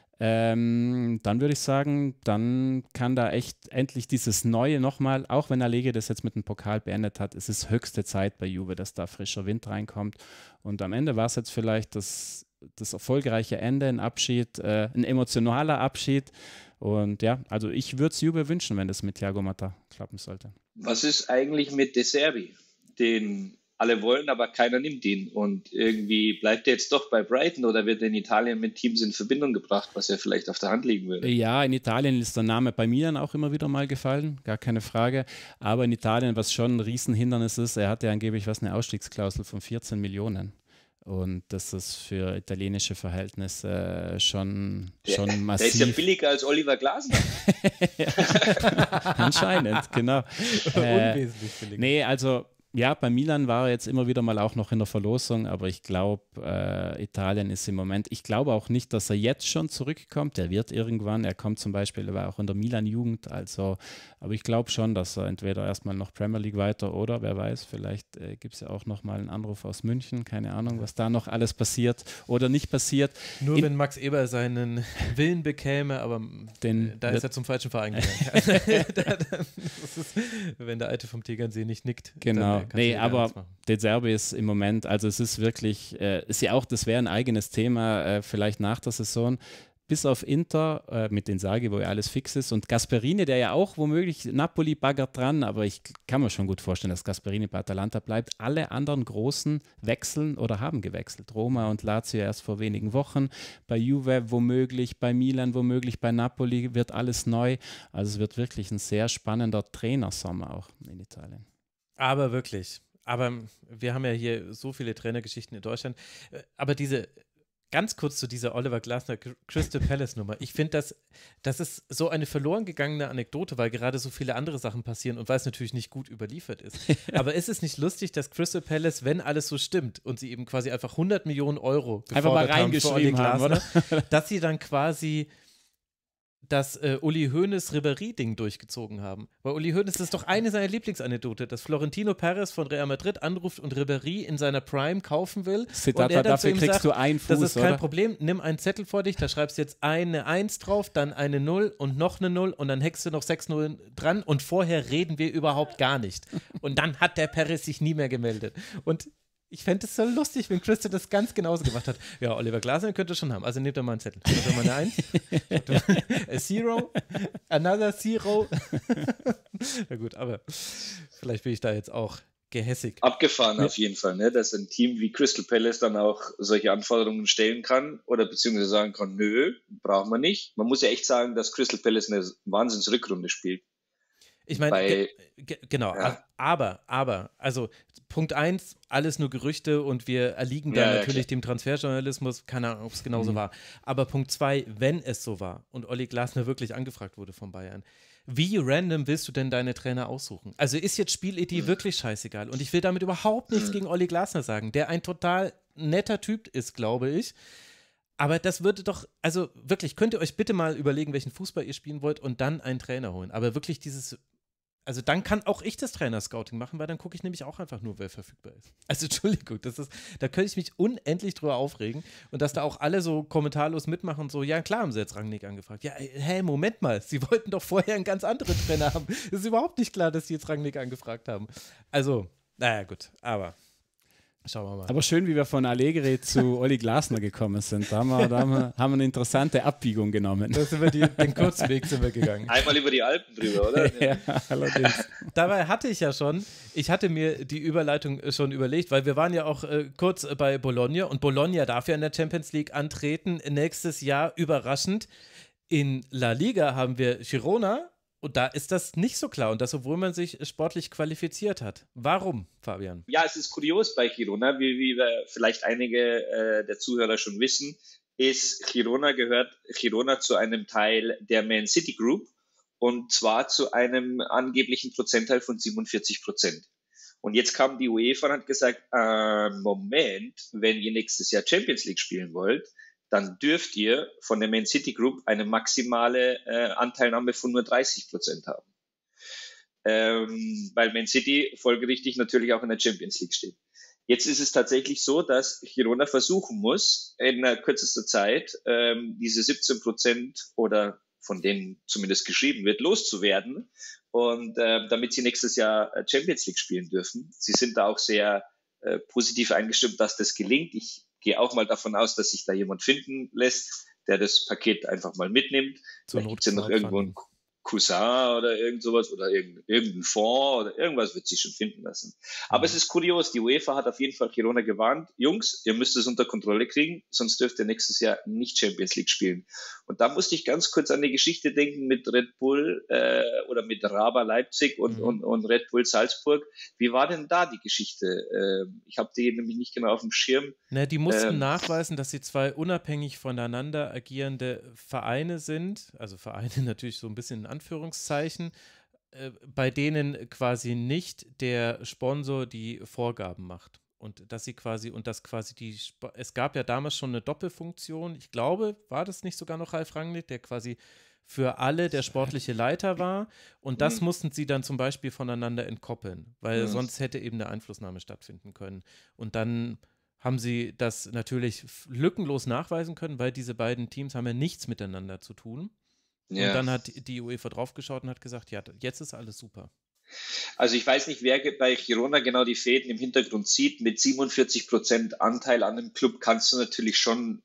[SPEAKER 5] Ähm, dann würde ich sagen, dann kann da echt endlich dieses Neue nochmal, auch wenn Allegri das jetzt mit dem Pokal beendet hat, es ist höchste Zeit bei Juve, dass da frischer Wind reinkommt. Und am Ende war es jetzt vielleicht das, das erfolgreiche Ende, ein Abschied, äh, ein emotionaler Abschied. Und ja, also ich würde es Juve wünschen, wenn das mit Thiago Motta klappen sollte.
[SPEAKER 4] Was ist eigentlich mit De Zerbi, den alle wollen, aber keiner nimmt ihn. Und irgendwie bleibt er jetzt doch bei Brighton oder wird er in Italien mit Teams in Verbindung gebracht, was ja vielleicht auf der Hand liegen würde?
[SPEAKER 5] Ja, in Italien ist der Name bei Milan auch immer wieder mal gefallen, gar keine Frage. Aber in Italien, was schon ein Riesenhindernis ist, er hat ja angeblich was eine Ausstiegsklausel von vierzehn Millionen. Und das ist für italienische Verhältnisse schon, schon der, massiv.
[SPEAKER 4] Der ist ja billiger als Oliver Glasner.
[SPEAKER 5] Anscheinend, genau. Unwesentlich billiger. Nee, also ja, bei Milan war er jetzt immer wieder mal auch noch in der Verlosung, aber ich glaube, äh, Italien ist im Moment, ich glaube auch nicht, dass er jetzt schon zurückkommt, der wird irgendwann, er kommt zum Beispiel, er war auch in der Milan-Jugend, also, aber ich glaube schon, dass er entweder erstmal noch Premier League weiter oder, wer weiß, vielleicht äh, gibt es ja auch noch mal einen Anruf aus München, keine Ahnung, was da noch alles passiert oder nicht passiert.
[SPEAKER 1] Nur
[SPEAKER 5] in,
[SPEAKER 1] wenn Max Eber seinen Willen bekäme, aber den, äh, da ist er zum falschen Verein gegangen. Wenn der Alte vom Tegernsee nicht nickt.
[SPEAKER 5] Genau. Nee, aber De Zerbi ist im Moment, also es ist wirklich, äh, ist ja auch, das wäre ein eigenes Thema, äh, vielleicht nach der Saison, bis auf Inter äh, mit Inzaghi, wo ja alles fix ist, und Gasperini, der ja auch womöglich, Napoli baggert dran, aber ich kann mir schon gut vorstellen, dass Gasperini bei Atalanta bleibt. Alle anderen Großen wechseln oder haben gewechselt. Roma und Lazio erst vor wenigen Wochen, bei Juve womöglich, bei Milan womöglich, bei Napoli wird alles neu. Also es wird wirklich ein sehr spannender Trainersommer auch in Italien.
[SPEAKER 1] Aber wirklich. Aber wir haben ja hier so viele Trainergeschichten in Deutschland. Aber diese, ganz kurz zu dieser Oliver Glasner Crystal Palace Nummer. Ich finde, das, das ist so eine verloren gegangene Anekdote, weil gerade so viele andere Sachen passieren und weil es natürlich nicht gut überliefert ist. Aber ist es nicht lustig, dass Crystal Palace, wenn alles so stimmt und sie eben quasi einfach hundert Millionen Euro
[SPEAKER 5] einfach mal reingeschrieben haben, oder?
[SPEAKER 1] Dass sie dann quasi das äh, Uli Hoeneß-Ribéry-Ding durchgezogen haben. Weil Uli Hoeneß ist doch eine seiner Lieblingsanekdote, dass Florentino Perez von Real Madrid anruft und Ribéry in seiner Prime kaufen will.
[SPEAKER 5] Zitat, und er dafür kriegst sagt, du einen Fuß,
[SPEAKER 1] das ist kein
[SPEAKER 5] oder?
[SPEAKER 1] Problem, nimm einen Zettel vor dich, da schreibst du jetzt eine Eins drauf, dann eine Null und noch eine Null und dann hängst du noch sechs Nullen dran und vorher reden wir überhaupt gar nicht. Und dann hat der Perez sich nie mehr gemeldet. Und ich fände es so lustig, wenn Christian das ganz genauso gemacht hat. Ja, Oliver Glasner könnte schon haben. Also nehmt doch mal einen Zettel. Nehmt doch mal eine Eins. A Zero. Another Zero. Na gut, aber vielleicht bin ich da jetzt auch gehässig.
[SPEAKER 4] Abgefahren
[SPEAKER 1] ja.
[SPEAKER 4] auf jeden Fall, ne? Dass ein Team wie Crystal Palace dann auch solche Anforderungen stellen kann oder beziehungsweise sagen kann, nö, brauchen wir nicht. Man muss ja echt sagen, dass Crystal Palace eine Wahnsinnsrückrunde spielt.
[SPEAKER 1] Ich meine, ge- ge- genau, ja. aber, aber, also Punkt eins, alles nur Gerüchte und wir erliegen da ja, natürlich ja, dem Transferjournalismus, keine Ahnung, ob es genauso mhm. war. Aber Punkt zwei, wenn es so war und Olli Glasner wirklich angefragt wurde von Bayern, wie random willst du denn deine Trainer aussuchen? Also ist jetzt Spielidee mhm. wirklich scheißegal und ich will damit überhaupt nichts mhm. gegen Olli Glasner sagen, der ein total netter Typ ist, glaube ich. Aber das würde doch, also wirklich, könnt ihr euch bitte mal überlegen, welchen Fußball ihr spielen wollt und dann einen Trainer holen. Aber wirklich dieses, Also dann kann auch ich das Trainer-Scouting machen, weil dann gucke ich nämlich auch einfach nur, wer verfügbar ist. Also Entschuldigung, das ist, da könnte ich mich unendlich drüber aufregen und dass da auch alle so kommentarlos mitmachen und so, ja klar haben sie jetzt Rangnick angefragt. Ja, hey, Moment mal, sie wollten doch vorher einen ganz anderen Trainer haben. Es ist überhaupt nicht klar, dass sie jetzt Rangnick angefragt haben. Also, naja gut, aber schauen wir mal.
[SPEAKER 5] Aber schön, wie wir von Allegri zu Olli Glasner gekommen sind. Da haben wir, da haben wir, haben wir eine interessante Abbiegung genommen.
[SPEAKER 1] Da sind wir die, den kurzen Weg sind wir gegangen.
[SPEAKER 4] Einmal über die Alpen drüber, oder?
[SPEAKER 5] Ja, allerdings.
[SPEAKER 1] Dabei hatte ich ja schon, ich hatte mir die Überleitung schon überlegt, weil wir waren ja auch äh, kurz bei Bologna und Bologna darf ja in der Champions League antreten. Nächstes Jahr überraschend. In La Liga haben wir Girona. Und da ist das nicht so klar und das, obwohl man sich sportlich qualifiziert hat. Warum, Fabian?
[SPEAKER 4] Ja, es ist kurios bei Girona, wie, wie wir vielleicht einige äh, der Zuhörer schon wissen, ist Girona gehört Girona zu einem Teil der Man City Group und zwar zu einem angeblichen Prozentteil von siebenundvierzig Prozent. Und jetzt kam die UEFA und hat gesagt, äh, Moment, wenn ihr nächstes Jahr Champions League spielen wollt, dann dürft ihr von der Man City Group eine maximale äh, Anteilnahme von nur dreißig Prozent haben. Ähm, weil Man City folgerichtig natürlich auch in der Champions League steht. Jetzt ist es tatsächlich so, dass Girona versuchen muss, in einer kürzester Zeit ähm, diese siebzehn Prozent oder von denen zumindest geschrieben wird, loszuwerden und äh, damit sie nächstes Jahr Champions League spielen dürfen. Sie sind da auch sehr äh, positiv eingestimmt, dass das gelingt. Ich gehe auch mal davon aus, dass sich da jemand finden lässt, der das Paket einfach mal mitnimmt. Vielleicht gibt es ja noch irgendwo einen Cousin oder irgend sowas oder irgendein, irgendein Fonds oder irgendwas wird sich schon finden lassen. Aber mhm. es ist kurios, die UEFA hat auf jeden Fall Girona gewarnt, Jungs, ihr müsst es unter Kontrolle kriegen, sonst dürft ihr nächstes Jahr nicht Champions League spielen. Und da musste ich ganz kurz an die Geschichte denken mit Red Bull äh, oder mit Raba Leipzig und, mhm. und, und Red Bull Salzburg. Wie war denn da die Geschichte? Äh, ich habe die nämlich nicht genau auf dem Schirm.
[SPEAKER 1] Na, die mussten
[SPEAKER 4] ähm,
[SPEAKER 1] nachweisen, dass sie zwei unabhängig voneinander agierende Vereine sind, also Vereine natürlich so ein bisschen in Anführungszeichen, äh, bei denen quasi nicht der Sponsor die Vorgaben macht. Und dass sie quasi, und dass quasi die, Sp- es gab ja damals schon eine Doppelfunktion, ich glaube, war das nicht sogar noch Ralf Rangnick, der quasi für alle der sportliche Leiter war und das mhm. mussten sie dann zum Beispiel voneinander entkoppeln, weil mhm. sonst hätte eben eine Einflussnahme stattfinden können. Und dann haben sie das natürlich lückenlos nachweisen können, weil diese beiden Teams haben ja nichts miteinander zu tun. Ja. Und dann hat die UEFA draufgeschaut und hat gesagt, ja, jetzt ist alles super.
[SPEAKER 4] Also ich weiß nicht, wer bei Girona genau die Fäden im Hintergrund zieht. Mit siebenundvierzig Prozent Anteil an einem Club kannst du natürlich schon,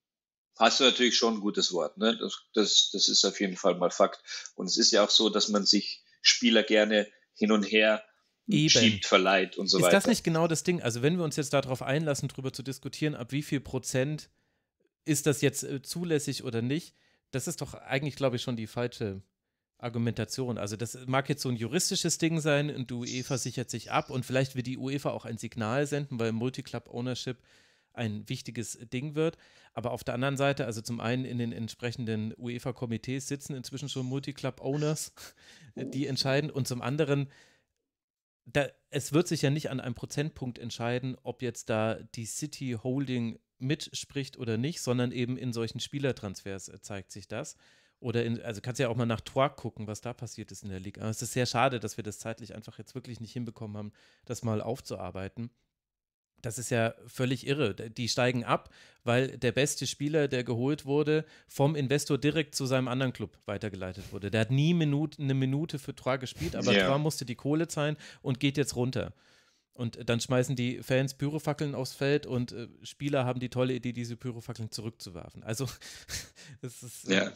[SPEAKER 4] hast du natürlich schon ein gutes Wort. Ne? Das, das, das ist auf jeden Fall mal Fakt. Und es ist ja auch so, dass man sich Spieler gerne hin und her Eben. schiebt, verleiht und so
[SPEAKER 1] ist
[SPEAKER 4] weiter.
[SPEAKER 1] Ist das nicht genau das Ding? Also wenn wir uns jetzt darauf einlassen, darüber zu diskutieren, ab wie viel Prozent ist das jetzt äh, zulässig oder nicht, das ist doch eigentlich, glaube ich, schon die falsche Argumentation. Also das mag jetzt so ein juristisches Ding sein und die UEFA sichert sich ab und vielleicht wird die UEFA auch ein Signal senden, weil Multiclub-Ownership ein wichtiges Ding wird. Aber auf der anderen Seite, also zum einen in den entsprechenden UEFA-Komitees sitzen inzwischen schon Multiclub-Owners, die entscheiden und zum anderen, da, es wird sich ja nicht an einem Prozentpunkt entscheiden, ob jetzt da die City Holding mitspricht oder nicht, sondern eben in solchen Spielertransfers zeigt sich das. Oder in, also kannst ja auch mal nach Troyes gucken, was da passiert ist in der Liga. Aber es ist sehr schade, dass wir das zeitlich einfach jetzt wirklich nicht hinbekommen haben, das mal aufzuarbeiten. Das ist ja völlig irre. Die steigen ab, weil der beste Spieler, der geholt wurde, vom Investor direkt zu seinem anderen Club weitergeleitet wurde. Der hat nie Minute, eine Minute für Troyes gespielt, aber yeah. Troyes musste die Kohle zahlen und geht jetzt runter. Und dann schmeißen die Fans Pyrofackeln aufs Feld und äh, Spieler haben die tolle Idee, diese Pyrofackeln zurückzuwerfen. Also, das ist...
[SPEAKER 4] Ja.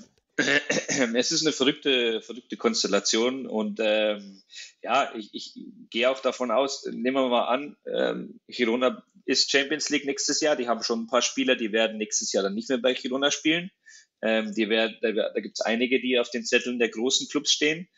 [SPEAKER 4] Es ist eine verrückte, verrückte Konstellation und ähm, ja, ich, ich gehe auch davon aus, nehmen wir mal an, ähm, Girona ist Champions League nächstes Jahr, die haben schon ein paar Spieler, die werden nächstes Jahr dann nicht mehr bei Girona spielen. Ähm, die werden, da da gibt es einige, die auf den Zetteln der großen Clubs stehen.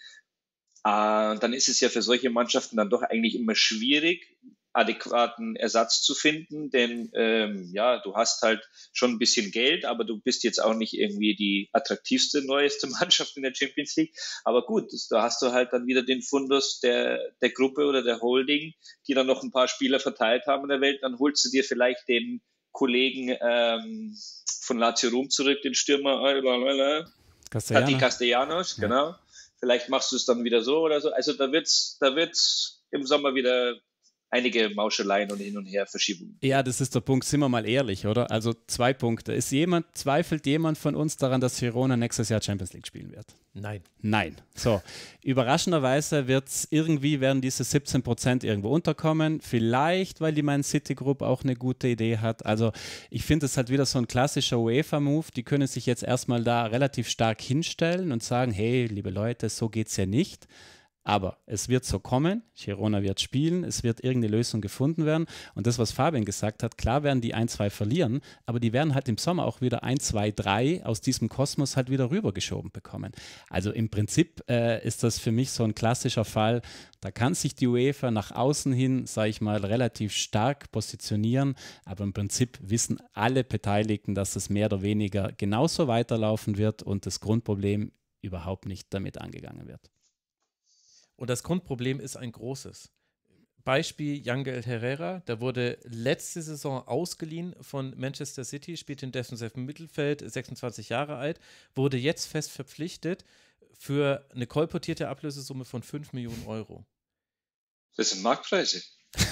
[SPEAKER 4] Äh, dann ist es ja für solche Mannschaften dann doch eigentlich immer schwierig, adäquaten Ersatz zu finden, denn ähm, ja, du hast halt schon ein bisschen Geld, aber du bist jetzt auch nicht irgendwie die attraktivste, neueste Mannschaft in der Champions League. Aber gut, das, da hast du halt dann wieder den Fundus der, der Gruppe oder der Holding, die dann noch ein paar Spieler verteilt haben in der Welt. Dann holst du dir vielleicht den Kollegen ähm, von Lazio Rom zurück, den Stürmer äh, Castellanos, Castellanos, ja. genau. vielleicht machst du es dann wieder so oder so. Also da wird's, da wird's im Sommer wieder einige Mauscheleien und hin und her Verschiebungen.
[SPEAKER 5] Ja, das ist der Punkt, sind wir mal ehrlich, oder? Also zwei Punkte. Ist jemand, zweifelt jemand von uns daran, dass Girona nächstes Jahr Champions League spielen wird?
[SPEAKER 1] Nein.
[SPEAKER 5] Nein. So, überraschenderweise wird's irgendwie, werden diese siebzehn Prozent irgendwo unterkommen. Vielleicht, weil die Man City Group auch eine gute Idee hat. Also ich finde, es halt wieder so ein klassischer UEFA-Move. Die können sich jetzt erstmal da relativ stark hinstellen und sagen, hey, liebe Leute, so geht's ja nicht. Aber es wird so kommen, Girona wird spielen, es wird irgendeine Lösung gefunden werden. Und das, was Fabian gesagt hat, klar werden die ein, zwei verlieren, aber die werden halt im Sommer auch wieder ein, zwei, drei aus diesem Kosmos halt wieder rübergeschoben bekommen. Also im Prinzip äh, ist das für mich so ein klassischer Fall, da kann sich die UEFA nach außen hin, sage ich mal, relativ stark positionieren, aber im Prinzip wissen alle Beteiligten, dass es mehr oder weniger genauso weiterlaufen wird und das Grundproblem überhaupt nicht damit angegangen wird.
[SPEAKER 1] Und das Grundproblem ist ein großes. Beispiel Yangel Herrera, der wurde letzte Saison ausgeliehen von Manchester City, spielt in defensiven Mittelfeld, sechsundzwanzig Jahre alt, wurde jetzt fest verpflichtet für eine kolportierte Ablösesumme von fünf Millionen Euro.
[SPEAKER 4] Das sind Marktpreise.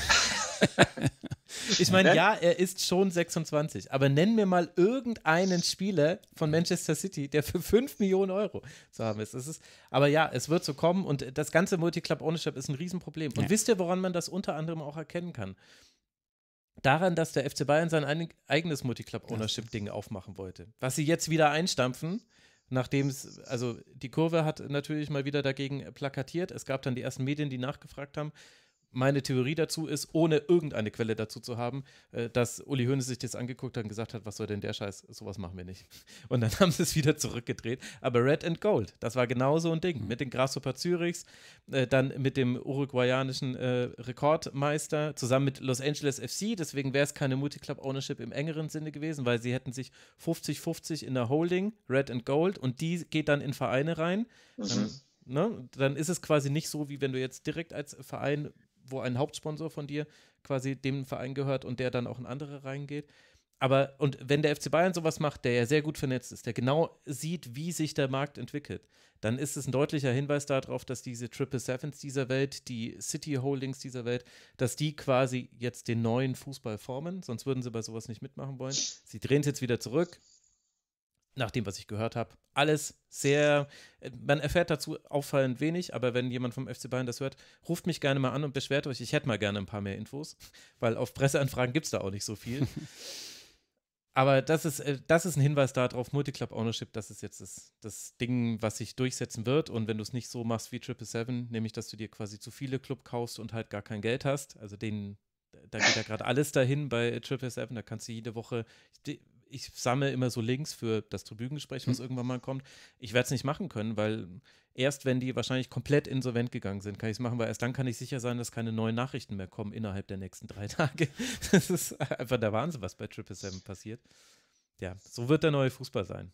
[SPEAKER 1] Ich meine, ja, er ist schon sechsundzwanzig, aber nenn mir mal irgendeinen Spieler von Manchester City, der für fünf Millionen Euro zu haben ist. Das ist. Aber ja, es wird so kommen und das ganze Multi-Club-Ownership ist ein Riesenproblem. Und ja. Wisst ihr, woran man das unter anderem auch erkennen kann? Daran, dass der F C Bayern sein ein, eigenes Multi-Club-Ownership-Ding aufmachen wollte. Was sie jetzt wieder einstampfen, nachdem es, also die Kurve hat natürlich mal wieder dagegen plakatiert. Es gab dann die ersten Medien, die nachgefragt haben. Meine Theorie dazu ist, ohne irgendeine Quelle dazu zu haben, dass Uli Hoeneß sich das angeguckt hat und gesagt hat, was soll denn der Scheiß, sowas machen wir nicht. Und dann haben sie es wieder zurückgedreht. Aber Red and Gold, das war genau so ein Ding. Mit den Grasshopper Zürichs, äh, dann mit dem uruguayanischen äh, Rekordmeister, zusammen mit Los Angeles F C. Deswegen wäre es keine Multi-Club-Ownership im engeren Sinne gewesen, weil sie hätten sich fünfzig fünfzig in der Holding, Red and Gold, und die geht dann in Vereine rein. Mhm. Dann, ne, dann ist es quasi nicht so, wie wenn du jetzt direkt als Verein, wo ein Hauptsponsor von dir quasi dem Verein gehört und der dann auch in andere reingeht. Aber, und wenn der F C Bayern sowas macht, der ja sehr gut vernetzt ist, der genau sieht, wie sich der Markt entwickelt, dann ist es ein deutlicher Hinweis darauf, dass diese Triple Sevens dieser Welt, die City Holdings dieser Welt, dass die quasi jetzt den neuen Fußball formen, sonst würden sie bei sowas nicht mitmachen wollen. Sie drehen es jetzt wieder zurück. Nach dem, was ich gehört habe. Alles sehr, man erfährt dazu auffallend wenig, aber wenn jemand vom F C Bayern das hört, ruft mich gerne mal an und beschwert euch. Ich hätte mal gerne ein paar mehr Infos, weil auf Presseanfragen gibt es da auch nicht so viel. Aber das ist, das ist ein Hinweis darauf, Multi-Club-Ownership, das ist jetzt das, das Ding, was sich durchsetzen wird. Und wenn du es nicht so machst wie Triple Seven, nämlich, dass du dir quasi zu viele Club kaufst und halt gar kein Geld hast, also den, da geht ja gerade alles dahin bei Triple Seven, da kannst du jede Woche, die, ich sammle immer so Links für das Tribünengespräch, was mhm. irgendwann mal kommt. Ich werde es nicht machen können, weil erst wenn die wahrscheinlich komplett insolvent gegangen sind, kann ich es machen, weil erst dann kann ich sicher sein, dass keine neuen Nachrichten mehr kommen innerhalb der nächsten drei Tage. Das ist einfach der Wahnsinn, was bei Triple Seven passiert. Ja, so wird der neue Fußball sein.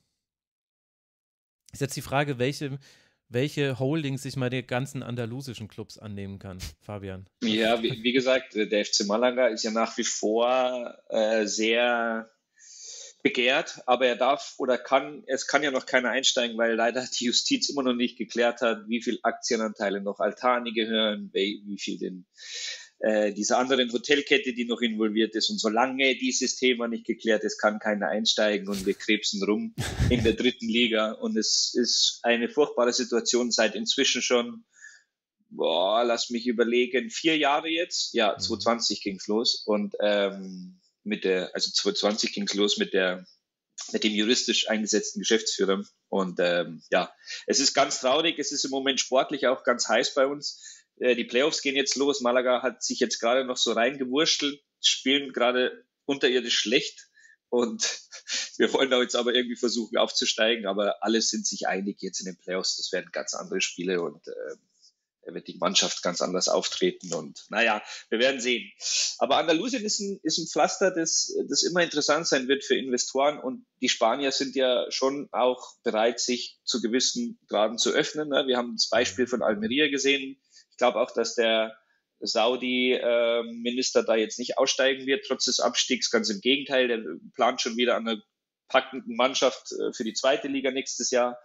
[SPEAKER 1] Ist jetzt die Frage, welche, welche Holdings sich mal die ganzen andalusischen Clubs annehmen kann, Fabian.
[SPEAKER 4] Ja, wie, wie gesagt, der F C Malaga ist ja nach wie vor äh, sehr begehrt, aber er darf oder kann, es kann ja noch keiner einsteigen, weil leider die Justiz immer noch nicht geklärt hat, wie viel Aktienanteile noch Altani gehören, wie, wie viel den, äh, dieser anderen Hotelkette, die noch involviert ist. Und solange dieses Thema nicht geklärt ist, kann keiner einsteigen und wir krebsen rum in der dritten Liga. Und es ist eine furchtbare Situation seit inzwischen schon, boah, lass mich überlegen, vier Jahre jetzt. Ja, zwanzig zwanzig ging's los und ähm, mit der, also zwanzig zwanzig ging es los mit der, mit dem juristisch eingesetzten Geschäftsführer. Und ähm, ja, es ist ganz traurig, es ist im Moment sportlich auch ganz heiß bei uns. Äh, die Playoffs gehen jetzt los. Malaga hat sich jetzt gerade noch so reingewurschtelt, spielen gerade unterirdisch schlecht. Und wir wollen da jetzt aber irgendwie versuchen aufzusteigen, aber alle sind sich einig jetzt in den Playoffs. Das werden ganz andere Spiele und äh, wird die Mannschaft ganz anders auftreten und naja, wir werden sehen. Aber Andalusien ist ein, ist ein Pflaster, das, das immer interessant sein wird für Investoren und die Spanier sind ja schon auch bereit, sich zu gewissen Graden zu öffnen. Wir haben das Beispiel von Almeria gesehen. Ich glaube auch, dass der Saudi-Minister da jetzt nicht aussteigen wird, trotz des Abstiegs. Ganz im Gegenteil, der plant schon wieder an einer packenden Mannschaft für die zweite Liga nächstes Jahr.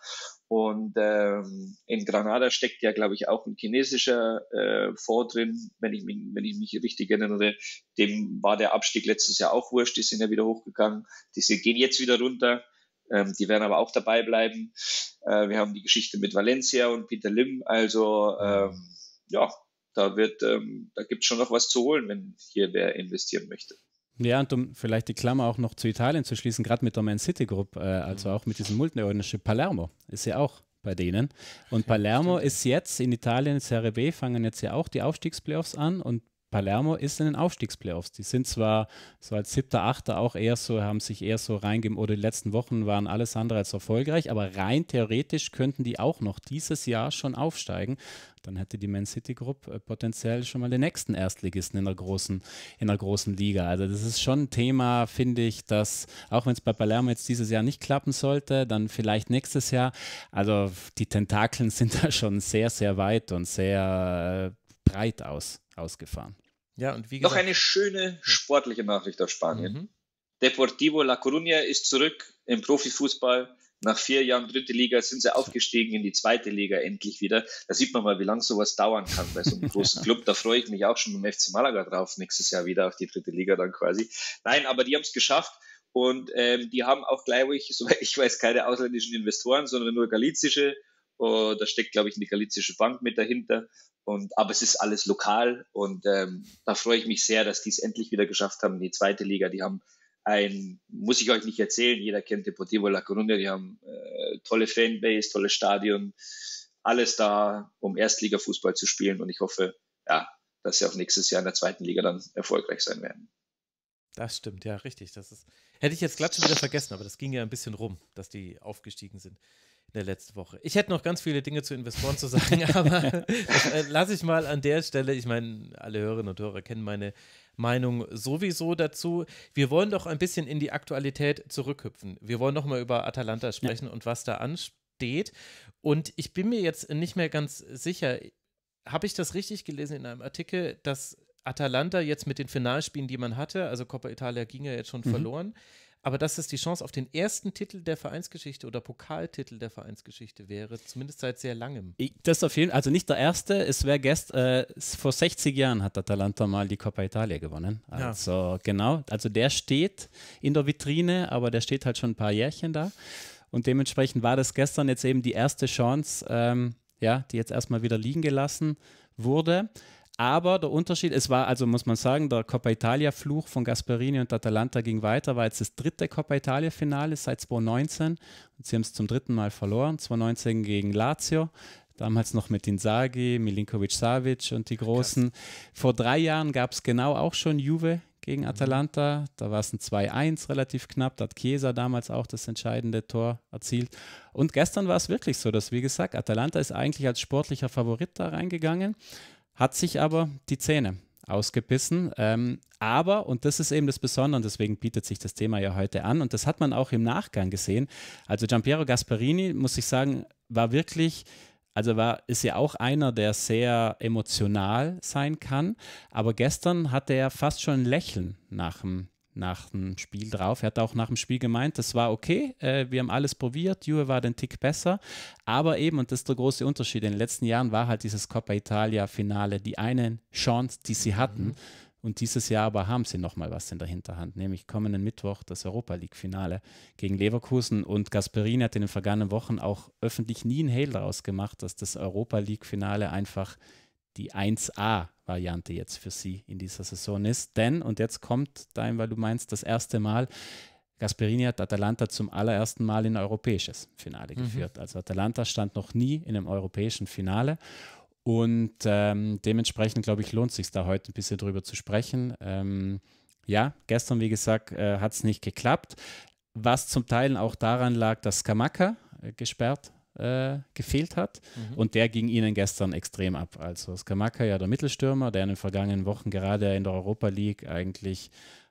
[SPEAKER 4] Und ähm, in Granada steckt ja, glaube ich, auch ein chinesischer äh, Fonds drin, wenn ich, mich, wenn ich mich richtig erinnere. Dem war der Abstieg letztes Jahr auch wurscht, die sind ja wieder hochgegangen. Die gehen jetzt wieder runter, ähm, die werden aber auch dabei bleiben. Äh, wir haben die Geschichte mit Valencia und Peter Lim, also ähm, ja, da wird, ähm, da gibt es schon noch was zu holen, wenn hier wer investieren möchte.
[SPEAKER 5] Ja, und um vielleicht die Klammer auch noch zu Italien zu schließen, gerade mit der Man City Group, äh, also auch mit diesem Multi-Ownership, Palermo ist ja auch bei denen. Und Palermo ja, ist jetzt in Italien, Serie B, fangen jetzt ja auch die Aufstiegsplayoffs an und Palermo ist in den Aufstiegsplayoffs. Die sind zwar so als siebter, achter auch eher so, haben sich eher so reingegeben, oder die letzten Wochen waren alles andere als erfolgreich, aber rein theoretisch könnten die auch noch dieses Jahr schon aufsteigen. Dann hätte die Man City Group äh, potenziell schon mal den nächsten Erstligisten in der großen, in der großen Liga. Also das ist schon ein Thema, finde ich, dass, auch wenn es bei Palermo jetzt dieses Jahr nicht klappen sollte, dann vielleicht nächstes Jahr. Also die Tentakeln sind da schon sehr, sehr weit und sehr äh, breit aus, ausgefahren.
[SPEAKER 1] Ja, und wie gesagt,
[SPEAKER 4] noch eine schöne sportliche Nachricht aus Spanien. Mhm. Deportivo La Coruña ist zurück im Profifußball. Nach vier Jahren dritte Liga sind sie aufgestiegen in die zweite Liga endlich wieder. Da sieht man mal, wie lange sowas dauern kann bei so einem großen Club. Da freue ich mich auch schon beim F C Malaga drauf, nächstes Jahr wieder auf die dritte Liga dann quasi. Nein, aber die haben es geschafft und ähm, die haben auch, glaube ich, soweit ich weiß, keine ausländischen Investoren, sondern nur galizische. Oh, da steckt, glaube ich, eine galizische Bank mit dahinter. Und, aber es ist alles lokal und ähm, da freue ich mich sehr, dass die es endlich wieder geschafft haben in die zweite Liga. Die haben ein, muss ich euch nicht erzählen, jeder kennt Deportivo La Coruña, die haben äh, tolle Fanbase, tolles Stadion, alles da, um Erstliga-Fußball zu spielen und ich hoffe, ja, dass sie auch nächstes Jahr in der zweiten Liga dann erfolgreich sein werden.
[SPEAKER 1] Das stimmt, ja, richtig. Das ist, hätte ich jetzt glatt schon wieder vergessen, aber das ging ja ein bisschen rum, dass die aufgestiegen sind in der letzten Woche. Ich hätte noch ganz viele Dinge zu Investoren zu sagen, aber das äh, lasse ich mal an der Stelle. Ich meine, alle Hörerinnen und Hörer kennen meine Meinung sowieso dazu. Wir wollen doch ein bisschen in die Aktualität zurückhüpfen. Wir wollen noch mal über Atalanta sprechen ja. und was da ansteht. Und ich bin mir jetzt nicht mehr ganz sicher, habe ich das richtig gelesen in einem Artikel, dass Atalanta jetzt mit den Finalspielen, die man hatte, also Coppa Italia ging ja jetzt schon mhm. verloren, aber dass es die Chance auf den ersten Titel der Vereinsgeschichte oder Pokaltitel der Vereinsgeschichte wäre, zumindest seit sehr langem.
[SPEAKER 5] Das auf jeden Fall, also nicht der erste, es wäre gest, äh, vor sechzig Jahren hat Atalanta mal die Coppa Italia gewonnen. Also ja. genau, also der steht in der Vitrine, aber der steht halt schon ein paar Jährchen da und dementsprechend war das gestern jetzt eben die erste Chance, ähm, ja, die jetzt erstmal wieder liegen gelassen wurde. Aber der Unterschied, es war, also muss man sagen, der Coppa Italia-Fluch von Gasperini und Atalanta ging weiter, war jetzt das dritte Coppa Italia-Finale seit zwanzig neunzehn und sie haben es zum dritten Mal verloren, zwanzig neunzehn gegen Lazio, damals noch mit Inzaghi, Milinkovic-Savic und die Großen. Krass. Vor drei Jahren gab es genau auch schon Juve gegen Atalanta, da war es ein zwei eins relativ knapp, da hat Chiesa damals auch das entscheidende Tor erzielt. Und gestern war es wirklich so, dass, wie gesagt, Atalanta ist eigentlich als sportlicher Favorit da reingegangen, hat sich aber die Zähne ausgebissen. Ähm, aber, und das ist eben das Besondere, und deswegen bietet sich das Thema ja heute an, und das hat man auch im Nachgang gesehen. Also Gianpiero Gasperini, muss ich sagen, war wirklich, also war, ist ja auch einer, der sehr emotional sein kann, aber gestern hatte er fast schon ein Lächeln nach dem nach dem Spiel drauf. Er hat auch nach dem Spiel gemeint, das war okay, äh, wir haben alles probiert, Juve war den Tick besser, aber eben, und das ist der große Unterschied, in den letzten Jahren war halt dieses Coppa Italia-Finale die eine Chance, die sie hatten, mhm. und dieses Jahr aber haben sie nochmal was in der Hinterhand, nämlich kommenden Mittwoch das Europa-League-Finale gegen Leverkusen, und Gasperini hat in den vergangenen Wochen auch öffentlich nie einen Hehl daraus gemacht, dass das Europa-League-Finale einfach die eins A-Variante jetzt für sie in dieser Saison ist. Denn, und jetzt kommt dahin, weil du meinst, das erste Mal, Gasperini hat Atalanta zum allerersten Mal in ein europäisches Finale mhm. geführt. Also Atalanta stand noch nie in einem europäischen Finale. Und ähm, dementsprechend, glaube ich, lohnt es sich da heute ein bisschen drüber zu sprechen. Ähm, ja, gestern, wie gesagt, äh, hat es nicht geklappt. Was zum Teil auch daran lag, dass Scamacca äh, gesperrt Äh, gefehlt hat, mhm. und der ging ihnen gestern extrem ab. Also Scamacca, ja der Mittelstürmer, der in den vergangenen Wochen gerade in der Europa League eigentlich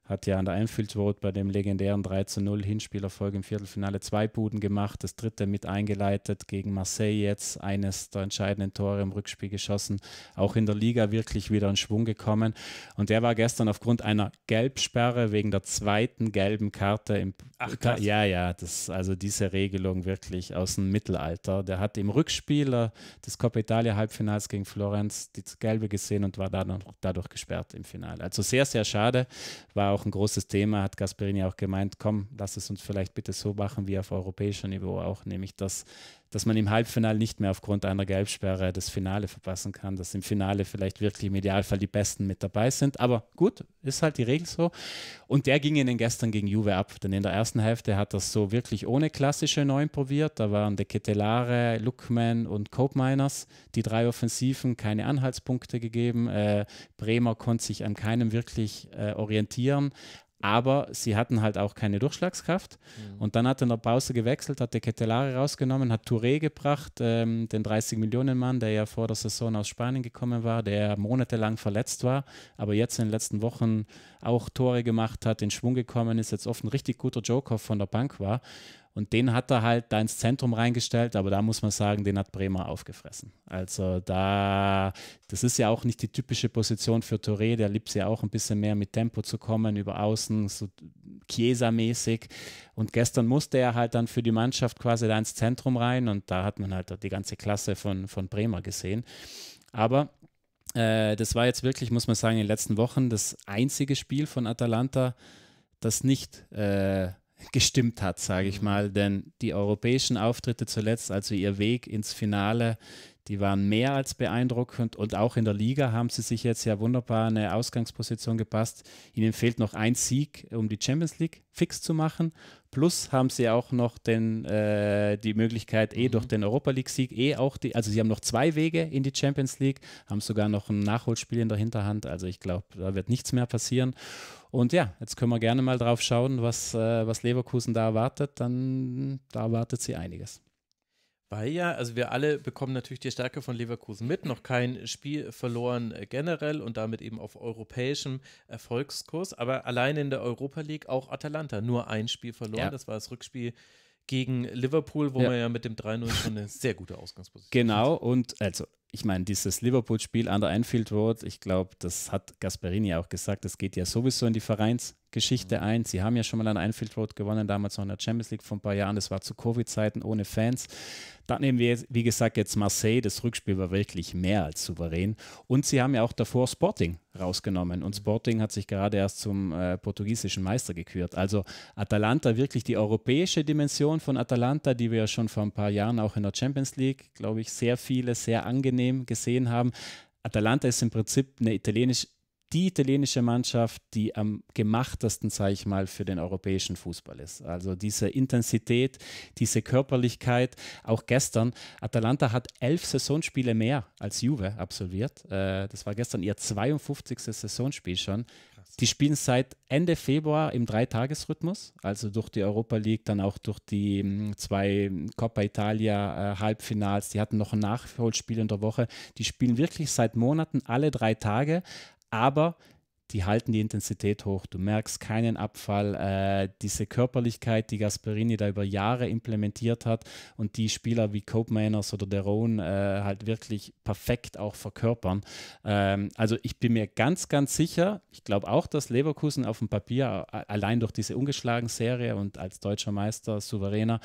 [SPEAKER 5] hat ja an der Anfield Road bei dem legendären drei zu null Hinspielerfolg im Viertelfinale zwei Buden gemacht, das dritte mit eingeleitet, gegen Marseille jetzt eines der entscheidenden Tore im Rückspiel geschossen, auch in der Liga wirklich wieder in Schwung gekommen und der war gestern aufgrund einer Gelbsperre wegen der zweiten gelben Karte im
[SPEAKER 1] Ach,
[SPEAKER 5] Ka- ja, ja, das, also diese Regelung wirklich aus dem Mittelalter, der hat im Rückspiel äh, des Coppa Italia Halbfinals gegen Florenz die gelbe gesehen und war dadurch, dadurch gesperrt im Finale, also sehr, sehr schade, war auch ein großes Thema, hat Gasperini auch gemeint, komm, lass es uns vielleicht bitte so machen wie auf europäischer Niveau auch, nämlich dass, dass man im Halbfinale nicht mehr aufgrund einer Gelbsperre das Finale verpassen kann, dass im Finale vielleicht wirklich im Idealfall die Besten mit dabei sind, aber gut, ist halt die Regel so und der ging ihnen gestern gegen Juve ab, denn in der ersten Hälfte hat das so wirklich ohne klassische Neun probiert, da waren De Ketelare, Lookman und Cope Miners, die drei Offensiven, keine Anhaltspunkte gegeben, äh, Bremer konnte sich an keinem wirklich äh, orientieren, aber sie hatten halt auch keine Durchschlagskraft mhm. und dann hat er in der Pause gewechselt, hat De Ketelare rausgenommen, hat Touré gebracht, ähm, den dreißig Millionen Mann, der ja vor der Saison aus Spanien gekommen war, der monatelang verletzt war, aber jetzt in den letzten Wochen auch Tore gemacht hat, in Schwung gekommen ist, jetzt oft ein richtig guter Joker von der Bank war und den hat er halt da ins Zentrum reingestellt, aber da muss man sagen, den hat Bremer aufgefressen. Also da, das ist ja auch nicht die typische Position für Touré, der liebt es ja auch ein bisschen mehr mit Tempo zu kommen, über außen, so Chiesa-mäßig und gestern musste er halt dann für die Mannschaft quasi da ins Zentrum rein und da hat man halt die ganze Klasse von, von Bremer gesehen. Aber äh, das war jetzt wirklich, muss man sagen, in den letzten Wochen das einzige Spiel von Atalanta, das nicht äh, gestimmt hat, sage ich mal, denn die europäischen Auftritte zuletzt, also ihr Weg ins Finale, die waren mehr als beeindruckend und auch in der Liga haben sie sich jetzt ja wunderbar eine Ausgangsposition gepasst. Ihnen fehlt noch ein Sieg, um die Champions League fix zu machen. Plus haben sie auch noch den, äh, die Möglichkeit, eh mhm. durch den Europa League-Sieg, eh auch die, also sie haben noch zwei Wege in die Champions League, haben sogar noch ein Nachholspiel in der Hinterhand. Also ich glaube, da wird nichts mehr passieren. Und ja, jetzt können wir gerne mal drauf schauen, was, äh, was Leverkusen da erwartet. Dann da erwartet sie einiges.
[SPEAKER 1] Weil ja, also wir alle bekommen natürlich die Stärke von Leverkusen mit, noch kein Spiel verloren äh, generell und damit eben auf europäischem Erfolgskurs, aber allein in der Europa League auch Atalanta, nur ein Spiel verloren, ja. Das war das Rückspiel gegen Liverpool, wo ja. man ja mit dem drei null schon eine sehr gute Ausgangsposition
[SPEAKER 5] Genau, hat. Und also ich meine, dieses Liverpool-Spiel an der Anfield Road, ich glaube, das hat Gasperini auch gesagt, das geht ja sowieso in die Vereinsgeschichte mhm. ein. Sie haben ja schon mal an der Anfield Road gewonnen, damals noch in der Champions League vor ein paar Jahren, das war zu Covid-Zeiten ohne Fans. Dann nehmen wir, wie gesagt, jetzt Marseille, das Rückspiel war wirklich mehr als souverän und sie haben ja auch davor Sporting rausgenommen und Sporting hat sich gerade erst zum äh, portugiesischen Meister gekürt. Also Atalanta, wirklich die europäische Dimension von Atalanta, die wir ja schon vor ein paar Jahren auch in der Champions League, glaube ich, sehr viele, sehr angenehm gesehen haben. Atalanta ist im Prinzip eine italienische die italienische Mannschaft, die am gemachtesten, sage ich mal, für den europäischen Fußball ist. Also diese Intensität, diese Körperlichkeit, auch gestern, Atalanta hat elf Saisonspiele mehr als Juve absolviert. Äh, das war gestern ihr zweiundfünfzigstes Saisonspiel schon. Krass. Die spielen seit Ende Februar im Dreitagesrhythmus, also durch die Europa League, dann auch durch die mh, zwei Coppa Italia äh, Halbfinals. Die hatten noch ein Nachholspiel in der Woche. Die spielen wirklich seit Monaten alle drei Tage, aber die halten die Intensität hoch. Du merkst keinen Abfall. Äh, diese Körperlichkeit, die Gasperini da über Jahre implementiert hat und die Spieler wie Cope Mainers oder Deron äh, halt wirklich perfekt auch verkörpern. Ähm, also ich bin mir ganz, ganz sicher, ich glaube auch, dass Leverkusen auf dem Papier allein durch diese ungeschlagen Serie und als deutscher Meister souveräner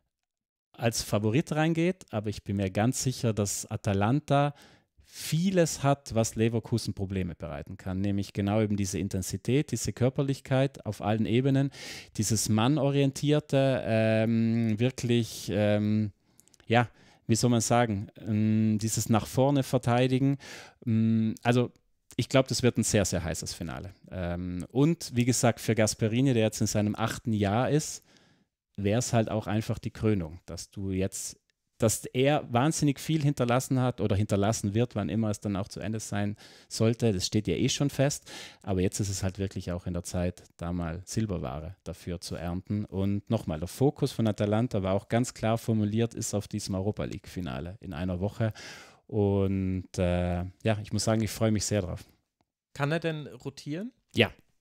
[SPEAKER 5] als Favorit reingeht, aber ich bin mir ganz sicher, dass Atalanta vieles hat, was Leverkusen Probleme bereiten kann, nämlich genau eben diese Intensität, diese Körperlichkeit auf allen Ebenen, dieses Mannorientierte, ähm, wirklich, ähm, ja, wie soll man sagen, ähm, dieses nach vorne verteidigen, ähm, also ich glaube, das wird ein sehr, sehr heißes Finale. Ähm, und wie gesagt, für Gasperini, der jetzt in seinem achten Jahr ist, wäre es halt auch einfach die Krönung, dass du jetzt dass er wahnsinnig viel hinterlassen hat oder hinterlassen wird, wann immer es dann auch zu Ende sein sollte. Das steht ja eh schon fest. Aber jetzt ist es halt wirklich auch in der Zeit, da mal Silberware dafür zu ernten. Und nochmal, der Fokus von Atalanta war auch ganz klar formuliert, ist auf diesem Europa League-Finale in einer Woche. Und äh, ja, ich muss sagen, ich freue mich sehr drauf.
[SPEAKER 1] Kann er denn rotieren?
[SPEAKER 5] Ja.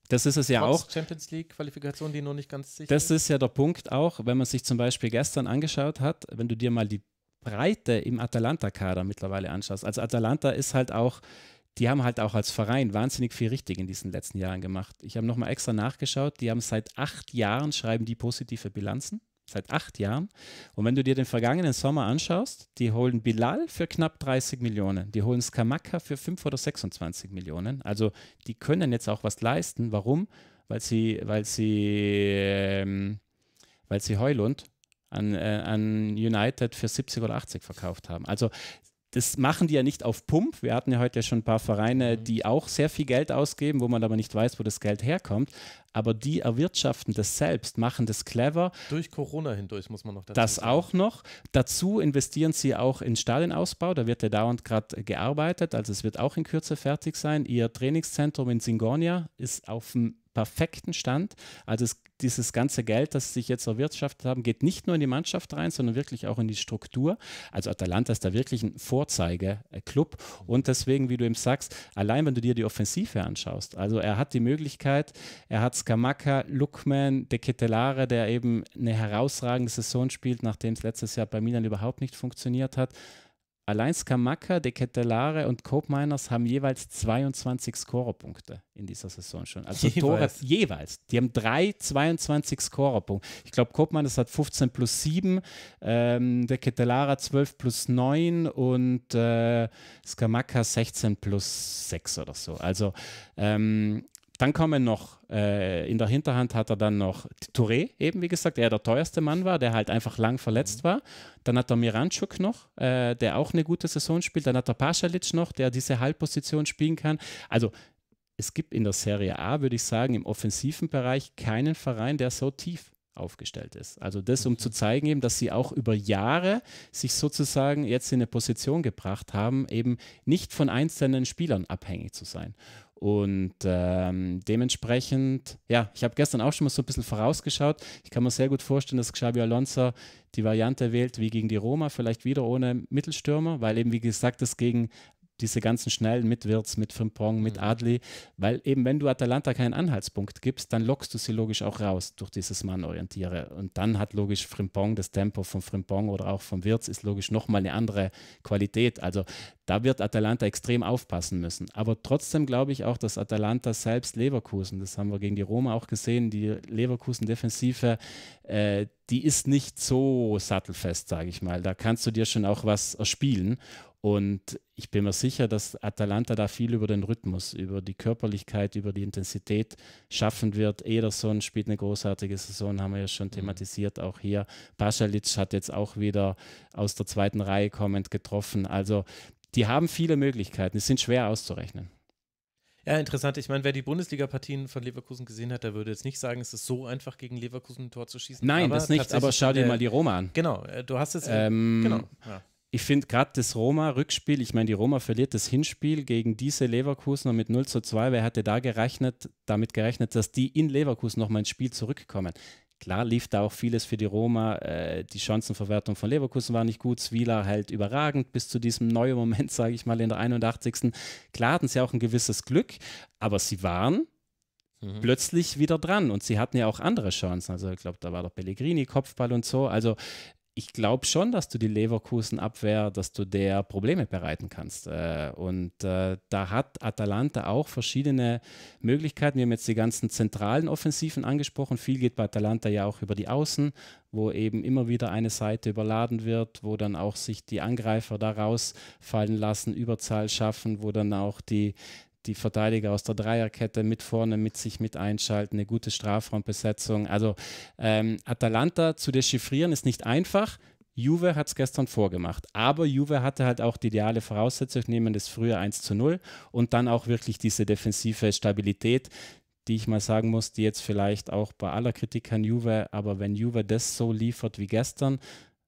[SPEAKER 5] Das ist es ja
[SPEAKER 1] Trotz
[SPEAKER 5] auch.
[SPEAKER 1] Champions League-Qualifikation, die noch nicht ganz sicher
[SPEAKER 5] Das ist ja der Punkt auch, wenn man sich zum Beispiel gestern angeschaut hat, wenn du dir mal die Breite im Atalanta-Kader mittlerweile anschaust. Also Atalanta ist halt auch, die haben halt auch als Verein wahnsinnig viel richtig in diesen letzten Jahren gemacht. Ich habe nochmal extra nachgeschaut, die haben seit acht Jahren, schreiben die positive Bilanzen. Seit acht Jahren. Und wenn du dir den vergangenen Sommer anschaust, die holen Bilal für knapp dreißig Millionen, die holen Scamacca für fünf oder sechsundzwanzig Millionen. Also die können jetzt auch was leisten. Warum? Weil sie, weil sie, ähm, weil sie Højlund an, äh, an United für siebzig oder achtzig verkauft haben. Also das machen die ja nicht auf Pump. Wir hatten ja heute schon ein paar Vereine, die auch sehr viel Geld ausgeben, wo man aber nicht weiß, wo das Geld herkommt. Aber die erwirtschaften das selbst, machen das clever.
[SPEAKER 1] Durch Corona hindurch, muss man noch dazu
[SPEAKER 5] das
[SPEAKER 1] sagen.
[SPEAKER 5] Das auch noch. Dazu investieren sie auch in Stadionausbau. Da wird ja dauernd gerade gearbeitet. Also es wird auch in Kürze fertig sein. Ihr Trainingszentrum in Singonia ist auf dem perfekten Stand. Also es, dieses ganze Geld, das sie sich jetzt erwirtschaftet haben, geht nicht nur in die Mannschaft rein, sondern wirklich auch in die Struktur. Also Atalanta ist da wirklich ein Vorzeigeklub und deswegen, wie du eben sagst, allein wenn du dir die Offensive anschaust, also er hat die Möglichkeit, er hat Scamacca, Lookman, De Ketelaere, der eben eine herausragende Saison spielt, nachdem es letztes Jahr bei Milan überhaupt nicht funktioniert hat. Allein Scamacca, De Ketelaere und Koopmeiners haben jeweils zweiundzwanzig Scorerpunkte in dieser Saison schon. Also
[SPEAKER 1] jeweils.
[SPEAKER 5] Tore jeweils. Die haben drei zweiundzwanzig Scorerpunkte. Ich glaube, Koopmeiners hat fünfzehn plus sieben, ähm, De Ketelaere zwölf plus neun und äh, Scamacca sechzehn plus sechs oder so. Also ähm, dann kommen noch, äh, in der Hinterhand hat er dann noch Touré, eben wie gesagt, der der teuerste Mann war, der halt einfach lang verletzt war. Dann hat er Miranchuk noch, äh, der auch eine gute Saison spielt. Dann hat er Pasalic noch, der diese Halbposition spielen kann. Also es gibt in der Serie A, würde ich sagen, im offensiven Bereich keinen Verein, der so tief aufgestellt ist. Also das, um mhm. zu zeigen eben, dass sie auch über Jahre sich sozusagen jetzt in eine Position gebracht haben, eben nicht von einzelnen Spielern abhängig zu sein. Und ähm, dementsprechend, ja, ich habe gestern auch schon mal so ein bisschen vorausgeschaut. Ich kann mir sehr gut vorstellen, dass Xabi Alonso die Variante wählt wie gegen die Roma, vielleicht wieder ohne Mittelstürmer, weil eben, wie gesagt, das gegen diese ganzen Schnellen mit Wirtz, mit Frimpong, mit Adli, weil eben, wenn du Atalanta keinen Anhaltspunkt gibst, dann lockst du sie logisch auch raus durch dieses Mannorientiere. Und dann hat logisch Frimpong, das Tempo von Frimpong oder auch von Wirtz ist logisch nochmal eine andere Qualität. Also da wird Atalanta extrem aufpassen müssen. Aber trotzdem glaube ich auch, dass Atalanta selbst Leverkusen, das haben wir gegen die Roma auch gesehen, die Leverkusen-Defensive, äh, die ist nicht so sattelfest, sage ich mal. Da kannst du dir schon auch was erspielen. Und ich bin mir sicher, dass Atalanta da viel über den Rhythmus, über die Körperlichkeit, über die Intensität schaffen wird. Ederson spielt eine großartige Saison, haben wir ja schon thematisiert, auch hier. Pasalic hat jetzt auch wieder aus der zweiten Reihe kommend getroffen. Also die haben viele Möglichkeiten, die sind schwer auszurechnen.
[SPEAKER 1] Ja, interessant. Ich meine, wer die Bundesliga-Partien von Leverkusen gesehen hat, der würde jetzt nicht sagen, es ist so einfach, gegen Leverkusen ein Tor zu schießen.
[SPEAKER 5] Nein,
[SPEAKER 1] aber
[SPEAKER 5] das nicht, aber schau dir mal die Roma an.
[SPEAKER 1] Genau, du hast es,
[SPEAKER 5] ähm,
[SPEAKER 1] genau, ja.
[SPEAKER 5] Ich finde gerade das Roma-Rückspiel, ich meine, die Roma verliert das Hinspiel gegen diese Leverkusener mit null zu zwei. Wer hatte da gerechnet, damit gerechnet, dass die in Leverkusen nochmal ins Spiel zurückkommen? Klar lief da auch vieles für die Roma. Äh, die Chancenverwertung von Leverkusen war nicht gut. Zwieler halt überragend bis zu diesem neuen Moment, sage ich mal, in der einundachtzigsten Klar hatten sie auch ein gewisses Glück, aber sie waren mhm. plötzlich wieder dran und sie hatten ja auch andere Chancen. Also ich glaube, da war der Pellegrini, Kopfball und so. Also ich glaube schon, dass du die Leverkusen-Abwehr, dass du der Probleme bereiten kannst. Und äh, da hat Atalanta auch verschiedene Möglichkeiten. Wir haben jetzt die ganzen zentralen Offensiven angesprochen. Viel geht bei Atalanta ja auch über die Außen, wo eben immer wieder eine Seite überladen wird, wo dann auch sich die Angreifer da rausfallen lassen, Überzahl schaffen, wo dann auch die die Verteidiger aus der Dreierkette mit vorne mit sich mit einschalten, eine gute Strafraumbesetzung. Also ähm, Atalanta zu dechiffrieren ist nicht einfach. Juve hat es gestern vorgemacht, aber Juve hatte halt auch die ideale Voraussetzung, nehmen das früher eins zu null und dann auch wirklich diese defensive Stabilität, die ich mal sagen muss, die jetzt vielleicht auch bei aller Kritik an Juve, aber wenn Juve das so liefert wie gestern,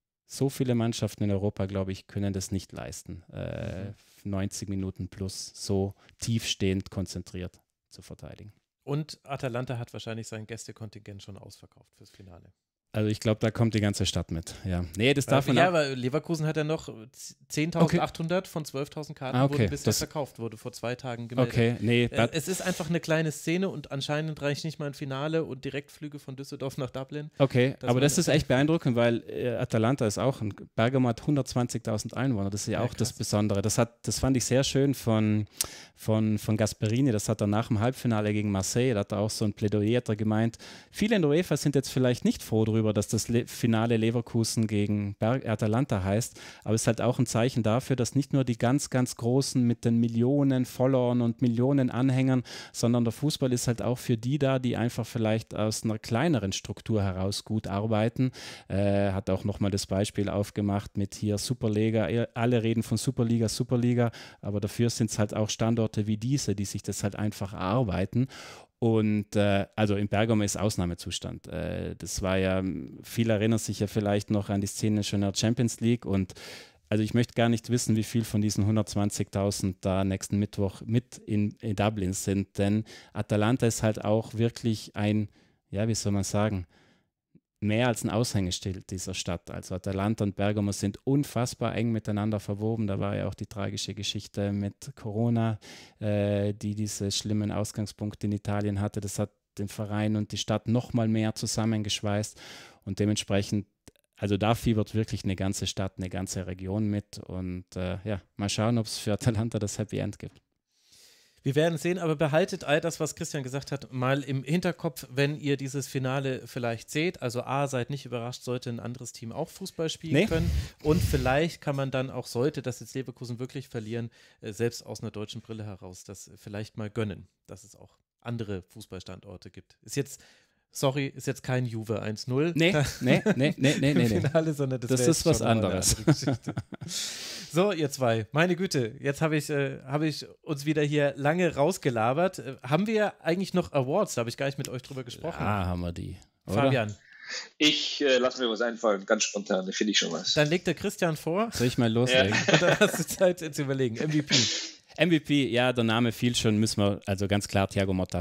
[SPEAKER 5] so viele Mannschaften in Europa, glaube ich, können das nicht leisten, äh, neunzig Minuten plus so tiefstehend konzentriert zu verteidigen.
[SPEAKER 1] Und Atalanta hat wahrscheinlich sein Gästekontingent schon ausverkauft fürs Finale.
[SPEAKER 5] Also ich glaube, da kommt die ganze Stadt mit. Ja, nee, das darf
[SPEAKER 1] äh,
[SPEAKER 5] man
[SPEAKER 1] Ja,
[SPEAKER 5] auch.
[SPEAKER 1] aber Leverkusen hat ja noch zehntausendachthundert von zwölftausend Karten
[SPEAKER 5] Ah, okay.
[SPEAKER 1] wurden bisher
[SPEAKER 5] Das-
[SPEAKER 1] verkauft, wurde vor zwei Tagen gemeldet.
[SPEAKER 5] Okay, nee,
[SPEAKER 1] Äh, es ist einfach eine kleine Szene und anscheinend reicht nicht mal ein Finale und Direktflüge von Düsseldorf nach Dublin.
[SPEAKER 5] okay,
[SPEAKER 1] dass
[SPEAKER 5] aber
[SPEAKER 1] man-
[SPEAKER 5] das ist echt beeindruckend, weil äh, Atalanta ist auch, ein Bergamo hat hundertzwanzigtausend Einwohner, das ist ja
[SPEAKER 1] Ja,
[SPEAKER 5] auch das
[SPEAKER 1] krass.
[SPEAKER 5] Besondere. Das, hat, das fand ich sehr schön von, von, von Gasperini, das hat er nach dem Halbfinale gegen Marseille, da hat er auch so ein Plädoyer hat er gemeint, viele in der UEFA sind jetzt vielleicht nicht froh darüber, dass das Le- Finale Leverkusen gegen Berg Atalanta heißt, aber es ist halt auch ein Zeichen dafür, dass nicht nur die ganz, ganz Großen mit den Millionen Followern und Millionen Anhängern, sondern der Fußball ist halt auch für die da, die einfach vielleicht aus einer kleineren Struktur heraus gut arbeiten. Äh, hat auch nochmal das Beispiel aufgemacht mit hier Superliga. Alle reden von Superliga, Superliga, aber dafür sind es halt auch Standorte wie diese, die sich das halt einfach erarbeiten. Und äh, also in Bergamo ist Ausnahmezustand. Äh, das war ja, viele erinnern sich ja vielleicht noch an die Szene schon in der Champions League und also ich möchte gar nicht wissen, wie viel von diesen hundertzwanzigtausend da nächsten Mittwoch mit in, in Dublin sind, denn Atalanta ist halt auch wirklich ein, ja, wie soll man sagen, mehr als ein Aushängeschild dieser Stadt. Also Atalanta und Bergamo sind unfassbar eng miteinander verwoben. Da war ja auch die tragische Geschichte mit Corona, äh, die diese schlimmen Ausgangspunkte in Italien hatte. Das hat den Verein und die Stadt noch mal mehr zusammengeschweißt und dementsprechend, also da fiebert wirklich eine ganze Stadt, eine ganze Region mit und äh, ja, mal schauen, ob es für Atalanta das Happy End gibt.
[SPEAKER 1] Wir werden sehen, aber behaltet all das, was Christian gesagt hat, mal im Hinterkopf, wenn ihr dieses Finale vielleicht seht. Also A, seid nicht überrascht, sollte ein anderes Team auch Fußball spielen
[SPEAKER 5] Nee.
[SPEAKER 1] können. Und vielleicht kann man dann auch, sollte das jetzt Leverkusen wirklich verlieren, äh, selbst aus einer deutschen Brille heraus, das vielleicht mal gönnen, dass es auch andere Fußballstandorte gibt. Ist jetzt, sorry, ist jetzt kein Juve eins null.
[SPEAKER 5] Nee, nee, nee, nee, nee,
[SPEAKER 1] Im
[SPEAKER 5] nee. nee.
[SPEAKER 1] Finale, sondern das,
[SPEAKER 5] Das
[SPEAKER 1] wäre
[SPEAKER 5] ist
[SPEAKER 1] jetzt
[SPEAKER 5] was
[SPEAKER 1] schon mal eine
[SPEAKER 5] anderes.
[SPEAKER 1] andere Geschichte. So, ihr zwei, meine Güte, jetzt habe ich, äh, hab ich uns wieder hier lange rausgelabert. Äh, haben wir eigentlich noch Awards? Da habe ich gar nicht mit euch drüber gesprochen.
[SPEAKER 5] Ah, haben wir die. Oder?
[SPEAKER 1] Fabian,
[SPEAKER 4] Ich äh, lasse mir was einfallen, ganz spontan, da finde ich schon was.
[SPEAKER 1] dann legt der Christian vor
[SPEAKER 5] Soll ich mal loslegen?
[SPEAKER 1] und dann hast du Zeit zu überlegen. M V P.
[SPEAKER 5] M V P, ja, der Name fiel schon, müssen wir, also ganz klar Thiago Motta.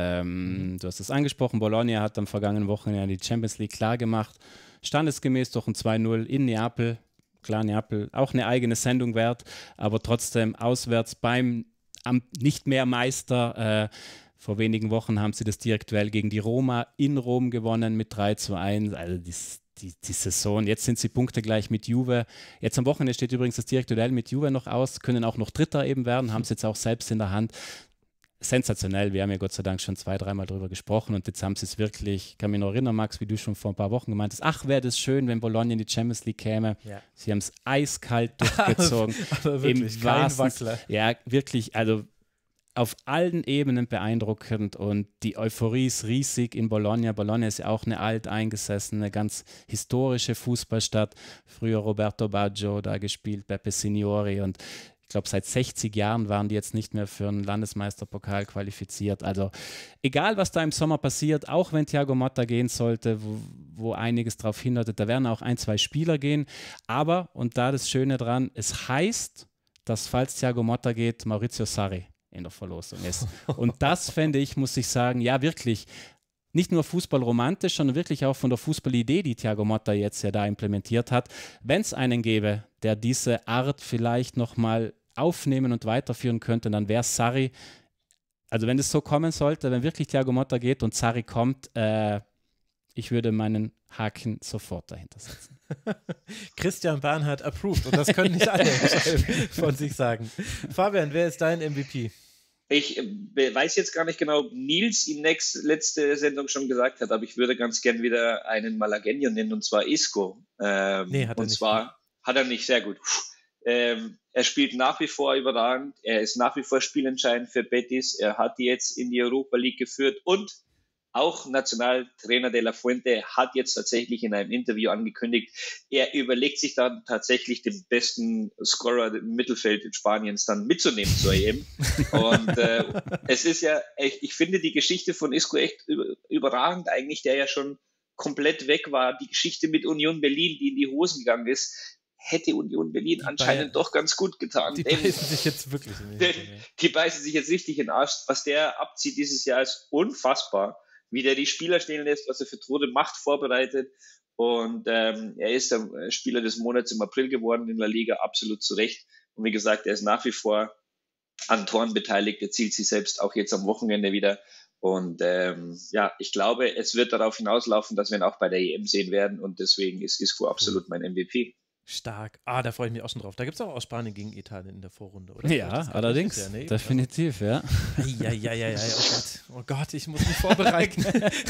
[SPEAKER 5] Ähm, du hast es angesprochen, Bologna hat am vergangenen Wochenende die Champions League klar gemacht. Standesgemäß durch ein zwei null in Neapel. Klar, Neapel auch eine eigene Sendung wert, aber trotzdem auswärts beim am nicht mehr Meister. Äh, vor wenigen Wochen haben sie das Direktduell gegen die Roma in Rom gewonnen mit drei zu eins. Also das Die, die Saison, jetzt sind sie punktegleich mit Juve. Jetzt am Wochenende steht übrigens das direkte Duell mit Juve noch aus, können auch noch Dritter eben werden, haben es jetzt auch selbst in der Hand. Sensationell, wir haben ja Gott sei Dank schon zwei, dreimal drüber gesprochen und jetzt haben sie es wirklich, ich kann mich noch erinnern, Max, wie du schon vor ein paar Wochen gemeint hast, ach, wäre das schön, wenn Bologna in die Champions League käme.
[SPEAKER 1] Ja.
[SPEAKER 5] Sie haben es eiskalt durchgezogen.
[SPEAKER 1] Aber wirklich,
[SPEAKER 5] Im
[SPEAKER 1] kein
[SPEAKER 5] wahrsten-
[SPEAKER 1] Wackler.
[SPEAKER 5] Ja, wirklich, also auf allen Ebenen beeindruckend und die Euphorie ist riesig in Bologna. Bologna ist ja auch eine alteingesessene, ganz historische Fußballstadt. Früher Roberto Baggio da gespielt, Beppe Signori und ich glaube, seit sechzig Jahren waren die jetzt nicht mehr für einen Landesmeisterpokal qualifiziert. Also egal, was da im Sommer passiert, auch wenn Thiago Motta gehen sollte, wo, wo einiges darauf hindeutet, da werden auch ein, zwei Spieler gehen. Aber, und da das Schöne dran, es heißt, dass falls Thiago Motta geht, Maurizio Sarri in der Verlosung ist. Und das fände ich, muss ich sagen, ja wirklich, nicht nur fußballromantisch, sondern wirklich auch von der Fußballidee, die Thiago Motta jetzt ja da implementiert hat. Wenn es einen gäbe, der diese Art vielleicht nochmal aufnehmen und weiterführen könnte, dann wäre Sarri, also wenn es so kommen sollte, wenn wirklich Thiago Motta geht und Sarri kommt, äh, ich würde meinen Haken sofort dahinter setzen.
[SPEAKER 1] Christian Barnhardt approved und das können nicht alle von sich sagen. Fabian, wer ist dein M V P?
[SPEAKER 4] Ich äh, weiß jetzt gar nicht genau, ob Nils in nächst, letzte Sendung schon gesagt hat, aber ich würde ganz gern wieder einen Malagueño nennen, und zwar Isco. Ähm,
[SPEAKER 1] Nee, hat er
[SPEAKER 4] und
[SPEAKER 1] nicht.
[SPEAKER 4] zwar hat er nicht, sehr gut. Ähm, er spielt nach wie vor überragend, er ist nach wie vor spielentscheidend für Betis, er hat die jetzt in die Europa League geführt und auch Nationaltrainer De La Fuente hat jetzt tatsächlich in einem Interview angekündigt, er überlegt sich dann tatsächlich den besten Scorer im Mittelfeld in Spaniens dann mitzunehmen zur E M. Und äh, es ist ja, echt, ich finde die Geschichte von Isco echt überragend eigentlich, der ja schon komplett weg war. Die Geschichte mit Union Berlin, die in die Hosen gegangen ist, hätte Union Berlin
[SPEAKER 1] Die
[SPEAKER 4] anscheinend
[SPEAKER 1] Bayern-
[SPEAKER 4] doch ganz gut getan.
[SPEAKER 1] Die
[SPEAKER 4] Denn-
[SPEAKER 1] beißen sich jetzt wirklich in den
[SPEAKER 4] denn
[SPEAKER 1] Hintern, ja.
[SPEAKER 4] die beißen sich jetzt richtig in den Arsch. Was der abzieht dieses Jahr ist unfassbar. wie der die Spieler stehen lässt, was er für Tore macht, vorbereitet. Und ähm, er ist der Spieler des Monats im April geworden in der Liga, absolut zu Recht. Und wie gesagt, er ist nach wie vor an Toren beteiligt, er zielt sich selbst auch jetzt am Wochenende wieder. Und ähm, ja, ich glaube, es wird darauf hinauslaufen, dass wir ihn auch bei der E M sehen werden. Und deswegen ist Isco absolut mein M V P.
[SPEAKER 1] Stark. Ah, da freue ich mich auch schon drauf. Da gibt es auch aus Spanien gegen Italien in der Vorrunde, oder?
[SPEAKER 5] Ja, allerdings. Ja, nee, definitiv, ja.
[SPEAKER 1] Ja, ja, ja, ja. Oh Gott, oh Gott, ich muss mich vorbereiten.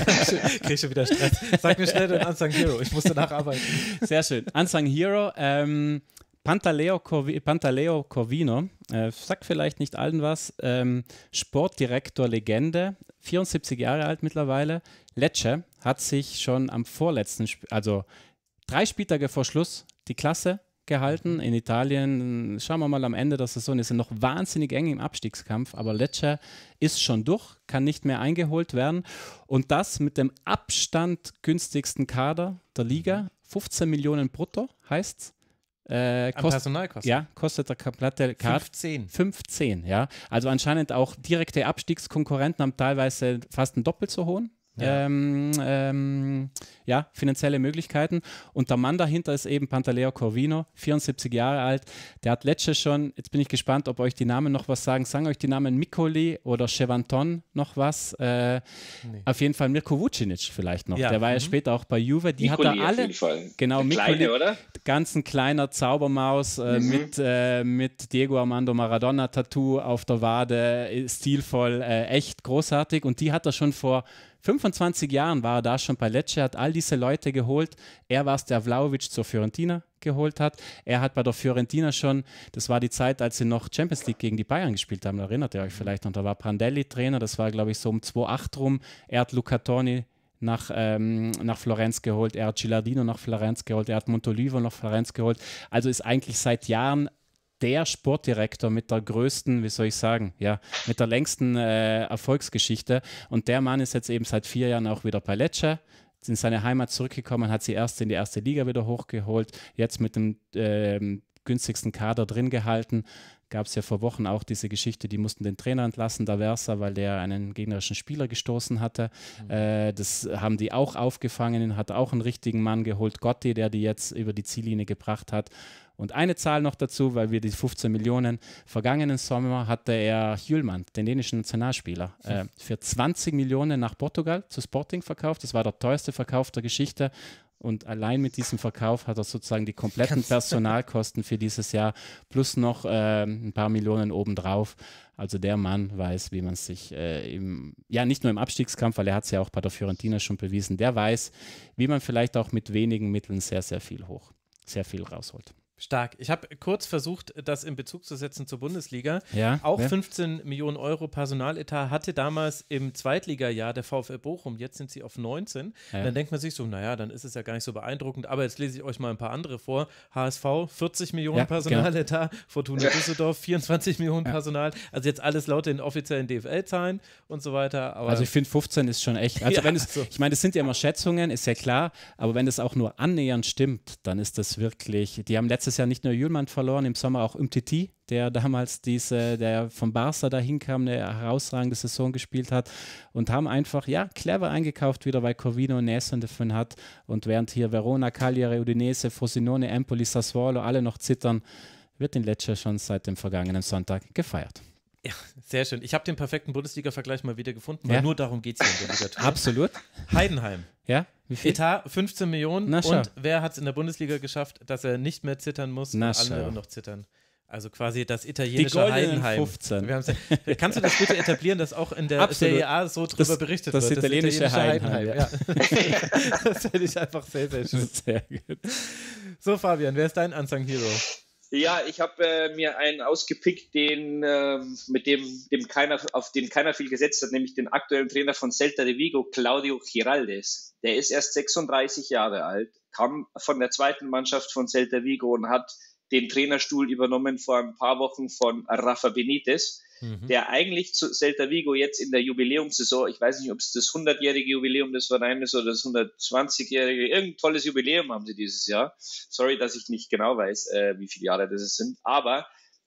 [SPEAKER 1] Krieg schon wieder Stress. Sag mir schnell den Unsung Hero. Ich muss danach arbeiten.
[SPEAKER 5] Sehr schön. Unsung Hero, ähm, Pantaleo, Corvi- Pantaleo Corvino, äh, sagt vielleicht nicht allen was, ähm, Sportdirektor Legende, vierundsiebzig Jahre alt mittlerweile. Lecce hat sich schon am vorletzten, Sp- also drei Spieltage vor Schluss die Klasse gehalten. In Italien, schauen wir mal am Ende der Saison, ist er noch wahnsinnig eng im Abstiegskampf, aber Lecce ist schon durch, kann nicht mehr eingeholt werden. Und das mit dem Abstand günstigsten Kader der Liga, fünfzehn Millionen brutto heißt es. Äh,
[SPEAKER 1] Am Personalkosten?
[SPEAKER 5] Ja, kostet der komplette Kader.
[SPEAKER 1] fünfzehn.
[SPEAKER 5] fünfzehn, ja. Also anscheinend auch direkte Abstiegskonkurrenten haben teilweise fast einen doppelt so hohen. Ja. Ähm, ähm, ja, finanzielle Möglichkeiten. Und der Mann dahinter ist eben Pantaleo Corvino, vierundsiebzig Jahre alt. Der hat letztes schon, jetzt bin ich gespannt, ob euch die Namen noch was sagen. Sagen euch die Namen Miccoli oder Chevanton noch was? Äh, nee. Auf jeden Fall Mirko Vucinic vielleicht noch. Ja. Der war mhm. ja später auch bei Juve. Die
[SPEAKER 4] Miccoli
[SPEAKER 5] hat er alle.
[SPEAKER 4] Auf jeden Fall.
[SPEAKER 5] Genau, Miccoli,
[SPEAKER 4] Kleine, oder?
[SPEAKER 5] Ganz ein kleiner Zaubermaus äh, mhm. mit, äh, mit Diego Armando Maradona-Tattoo auf der Wade, stilvoll, äh, echt großartig. Und die hat er schon vor fünfundzwanzig Jahren war er da schon bei Lecce, hat all diese Leute geholt. Er war es, der Vlahovic zur Fiorentina geholt hat. Er hat bei der Fiorentina schon, das war die Zeit, als sie noch Champions League gegen die Bayern gespielt haben, da erinnert ihr euch vielleicht noch, da war Prandelli Trainer, das war glaube ich so um zweitausendacht rum. Er hat Luca Toni nach, ähm, nach Florenz geholt, er hat Gilardino nach Florenz geholt, er hat Montolivo nach Florenz geholt. Also ist eigentlich seit Jahren der Sportdirektor mit der größten, wie soll ich sagen, ja, mit der längsten äh, Erfolgsgeschichte. Und der Mann ist jetzt eben seit vier Jahren auch wieder bei Lecce, ist in seine Heimat zurückgekommen, hat sie erst in die erste Liga wieder hochgeholt, jetzt mit dem äh, günstigsten Kader drin gehalten. Gab es ja vor Wochen auch diese Geschichte, die mussten den Trainer entlassen, da Versa, weil der einen gegnerischen Spieler gestoßen hatte. Mhm. Äh, das haben die auch aufgefangen, hat auch einen richtigen Mann geholt, Gotti, der die jetzt über die Ziellinie gebracht hat. Und eine Zahl noch dazu, weil wir die fünfzehn Millionen, vergangenen Sommer hatte er Hjulmand, den dänischen Nationalspieler, hm. äh, für zwanzig Millionen nach Portugal zu Sporting verkauft. Das war der teuerste Verkauf der Geschichte. Und allein mit diesem Verkauf hat er sozusagen die kompletten Personalkosten für dieses Jahr plus noch äh, ein paar Millionen obendrauf. Also der Mann weiß, wie man sich äh, im, ja nicht nur im Abstiegskampf, weil er hat es ja auch bei der Fiorentina schon bewiesen, der weiß, wie man vielleicht auch mit wenigen Mitteln sehr, sehr viel hoch, sehr viel rausholt.
[SPEAKER 1] Stark. Ich habe kurz versucht, das in Bezug zu setzen zur Bundesliga.
[SPEAKER 5] Ja,
[SPEAKER 1] auch
[SPEAKER 5] ja.
[SPEAKER 1] fünfzehn Millionen Euro Personaletat hatte damals im Zweitligajahr der VfL Bochum. Jetzt sind sie auf neunzehn. Ja. Dann denkt man sich so, naja, dann ist es ja gar nicht so beeindruckend. Aber jetzt lese ich euch mal ein paar andere vor. H S V, vierzig Millionen ja, Personaletat. Genau. Fortuna Düsseldorf, vierundzwanzig Millionen ja. Personal. Also jetzt alles laut den offiziellen D F L-Zahlen und so weiter. Aber
[SPEAKER 5] also ich finde fünfzehn ist schon echt. Also
[SPEAKER 1] ja,
[SPEAKER 5] wenn es,
[SPEAKER 1] also.
[SPEAKER 5] Ich meine, das sind ja immer Schätzungen, ist ja klar. Aber wenn das auch nur annähernd stimmt, dann ist das wirklich, die haben letztes Jahr nicht nur Hjulmand verloren, im Sommer auch Umtiti, der damals diese, der vom Barca dahin kam, eine herausragende Saison gespielt hat und haben einfach, ja, clever eingekauft wieder, weil Corvino Näschen davon hat und während hier Verona, Cagliari, Udinese, Frosinone, Empoli, Sassuolo alle noch zittern, wird in Lecce schon seit dem vergangenen Sonntag gefeiert.
[SPEAKER 1] Ja, sehr schön. Ich habe den perfekten Bundesliga-Vergleich mal wieder gefunden, weil
[SPEAKER 5] ja.
[SPEAKER 1] nur darum geht es hier in der Liga.
[SPEAKER 5] Absolut.
[SPEAKER 1] Heidenheim.
[SPEAKER 5] Ja, wie viel?
[SPEAKER 1] Etat fünfzehn Millionen.
[SPEAKER 5] Na,
[SPEAKER 1] und wer hat es in der Bundesliga geschafft, dass er nicht mehr zittern muss
[SPEAKER 5] Na,
[SPEAKER 1] und andere
[SPEAKER 5] schau.
[SPEAKER 1] noch zittern? Also quasi das italienische
[SPEAKER 5] Die
[SPEAKER 1] Heidenheim.
[SPEAKER 5] fünfzehn.
[SPEAKER 1] Wir kannst du das bitte etablieren, dass auch in der
[SPEAKER 5] Absolut.
[SPEAKER 1] Serie A so drüber
[SPEAKER 5] das,
[SPEAKER 1] berichtet
[SPEAKER 5] das
[SPEAKER 1] wird?
[SPEAKER 5] Italienische das italienische Heidenheim.
[SPEAKER 1] Heidenheim. Ja. Das finde ich einfach sehr, sehr schön.
[SPEAKER 5] Sehr gut.
[SPEAKER 1] So, Fabian, wer ist dein Unsung Hero?
[SPEAKER 4] Ja, ich habe äh, mir einen ausgepickt, den äh, mit dem, dem keiner, auf den keiner viel gesetzt hat, nämlich den aktuellen Trainer von Celta de Vigo, Claudio Giraldes. Der ist erst sechsunddreißig Jahre alt, kam von der zweiten Mannschaft von Celta Vigo und hat den Trainerstuhl übernommen vor ein paar Wochen von Rafa Benitez, mhm. der eigentlich zu Celta Vigo jetzt in der Jubiläumssaison, ich weiß nicht, ob es das hundertjährige Jubiläum des Vereins ist oder das hundertzwanzigjährige, irgendein tolles Jubiläum haben sie dieses Jahr. Sorry, dass ich nicht genau weiß, äh, wie viele Jahre das sind, aber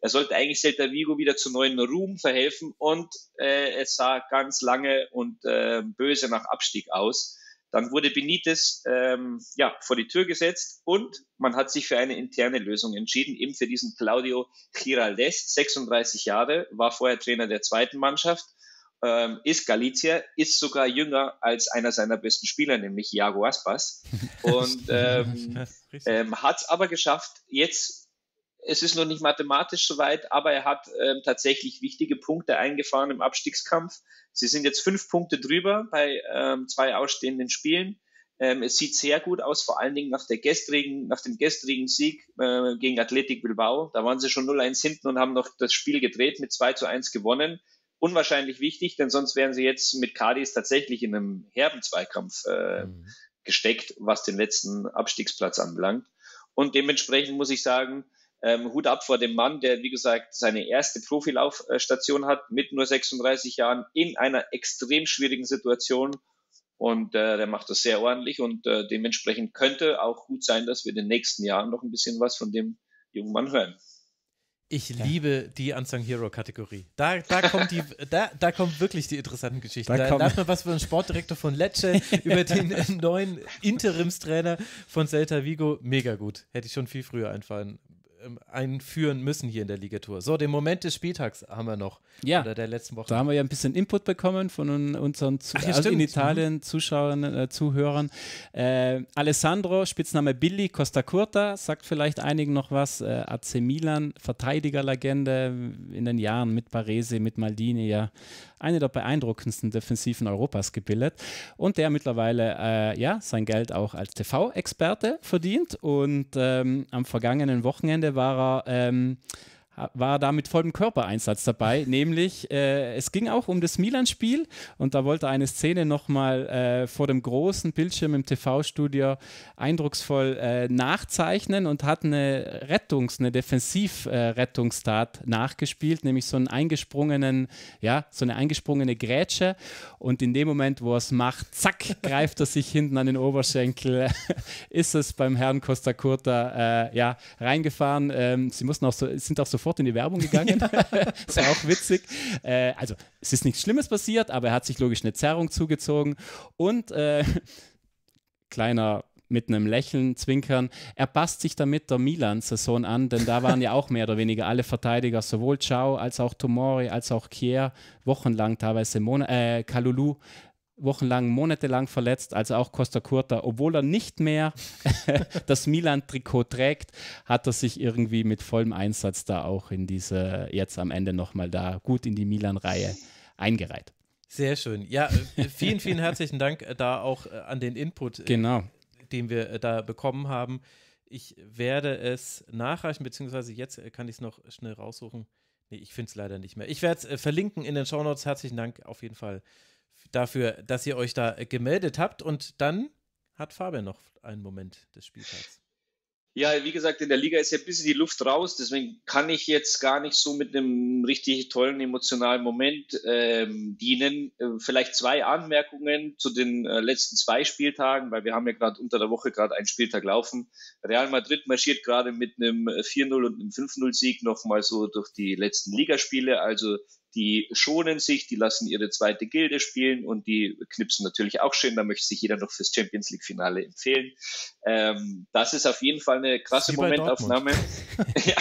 [SPEAKER 4] Er sollte eigentlich Celta Vigo wieder zu neuen Ruhm verhelfen und äh, es sah ganz lange und äh, böse nach Abstieg aus. Dann wurde Benitez ähm, ja, vor die Tür gesetzt und man hat sich für eine interne Lösung entschieden, eben für diesen Claudio Giraldez, sechsunddreißig Jahre, war vorher Trainer der zweiten Mannschaft, ähm, ist Galizier, ist sogar jünger als einer seiner besten Spieler, nämlich Iago Aspas. Und ähm, ähm, hat es aber geschafft, jetzt, es ist noch nicht mathematisch soweit, aber er hat ähm, tatsächlich wichtige Punkte eingefahren im Abstiegskampf. Sie sind jetzt fünf Punkte drüber bei ähm, zwei ausstehenden Spielen. Ähm, es sieht sehr gut aus, vor allen Dingen nach, der gestrigen, nach dem gestrigen Sieg äh, gegen Athletic Bilbao. Da waren sie schon null eins hinten und haben noch das Spiel gedreht, mit zwei zu eins gewonnen. Unwahrscheinlich wichtig, denn sonst wären sie jetzt mit Cádiz tatsächlich in einem herben Zweikampf äh, mhm. gesteckt, was den letzten Abstiegsplatz anbelangt. Und dementsprechend muss ich sagen, Ähm, Hut ab vor dem Mann, der, wie gesagt, seine erste Profilaufstation hat mit nur sechsunddreißig Jahren in einer extrem schwierigen Situation und äh, der macht das sehr ordentlich und äh, dementsprechend könnte auch gut sein, dass wir in den nächsten Jahren noch ein bisschen was von dem jungen Mann hören.
[SPEAKER 1] Ich ja. liebe die Unsung Hero-Kategorie. Da, da, kommt die, da, da kommen wirklich die interessanten Geschichten. Da, da lernt man was für einen Sportdirektor von Lecce über den neuen Interimstrainer von Celta Vigo. Mega gut. Hätte ich schon viel früher einfallen einführen müssen hier in der Ligatur. So, den Moment des Spieltags haben wir noch.
[SPEAKER 5] Ja,
[SPEAKER 1] oder der letzten Woche.
[SPEAKER 5] Da haben wir ja ein bisschen Input bekommen von unseren Zu-
[SPEAKER 1] Ach, ja,
[SPEAKER 5] also in
[SPEAKER 1] stimmt.
[SPEAKER 5] Italien Zuschauern, äh, Zuhörern. Äh, Alessandro, Spitzname Billy Costa Curta, sagt vielleicht einigen noch was. Äh, A C Milan, Verteidigerlegende in den Jahren mit Baresi, mit Maldini, ja eine der beeindruckendsten Defensiven Europas gebildet und der mittlerweile äh, ja, sein Geld auch als T V-Experte verdient und ähm, am vergangenen Wochenende war er ähm, war da mit vollem Körpereinsatz dabei, nämlich äh, es ging auch um das Milan-Spiel und da wollte er eine Szene nochmal äh, vor dem großen Bildschirm im T V-Studio eindrucksvoll äh, nachzeichnen und hat eine Rettungs-, eine Defensiv-Rettungstat äh, nachgespielt, nämlich so einen eingesprungenen, ja, so eine eingesprungene Grätsche und in dem Moment, wo er es macht, zack, greift er sich hinten an den Oberschenkel, ist es beim Herrn Costa Curta äh, ja, reingefahren. Ähm, sie mussten auch so, sind auch sofort in die Werbung gegangen. Das war auch witzig. Äh, also, es ist nichts Schlimmes passiert, aber er hat sich logisch eine Zerrung zugezogen und äh, kleiner mit einem Lächeln, Zwinkern, er passt sich damit der Milan-Saison an, denn da waren ja auch mehr oder weniger alle Verteidiger, sowohl Ciao als auch Tomori, als auch Kier, wochenlang teilweise Mon- äh, Kalulu, wochenlang, monatelang verletzt, also auch Costa Curta, obwohl er nicht mehr das Milan-Trikot trägt, hat er sich irgendwie mit vollem Einsatz da auch in diese, jetzt am Ende nochmal da gut in die Milan-Reihe eingereiht.
[SPEAKER 1] Sehr schön. Ja, vielen, vielen herzlichen Dank da auch an den Input,
[SPEAKER 5] genau.
[SPEAKER 1] den wir da bekommen haben. Ich werde es nachreichen, beziehungsweise jetzt kann ich es noch schnell raussuchen. Nee, ich finde es leider nicht mehr. Ich werde es verlinken in den Shownotes. Herzlichen Dank auf jeden Fall dafür, dass ihr euch da gemeldet habt. Und dann hat Fabian noch einen Moment des Spieltags.
[SPEAKER 4] Ja, wie gesagt, in der Liga ist ja ein bisschen die Luft raus, deswegen kann ich jetzt gar nicht so mit einem richtig tollen emotionalen Moment ähm, dienen. Äh, vielleicht zwei Anmerkungen zu den äh, letzten zwei Spieltagen, weil wir haben ja gerade unter der Woche gerade einen Spieltag laufen. Real Madrid marschiert gerade mit einem vier null und einem fünf null Sieg nochmal so durch die letzten Ligaspiele, also die schonen sich, die lassen ihre zweite Gilde spielen und die knipsen natürlich auch schön. Da möchte sich jeder noch fürs Champions League Finale empfehlen. Ähm, das ist auf jeden Fall eine krasse Momentaufnahme. Ja.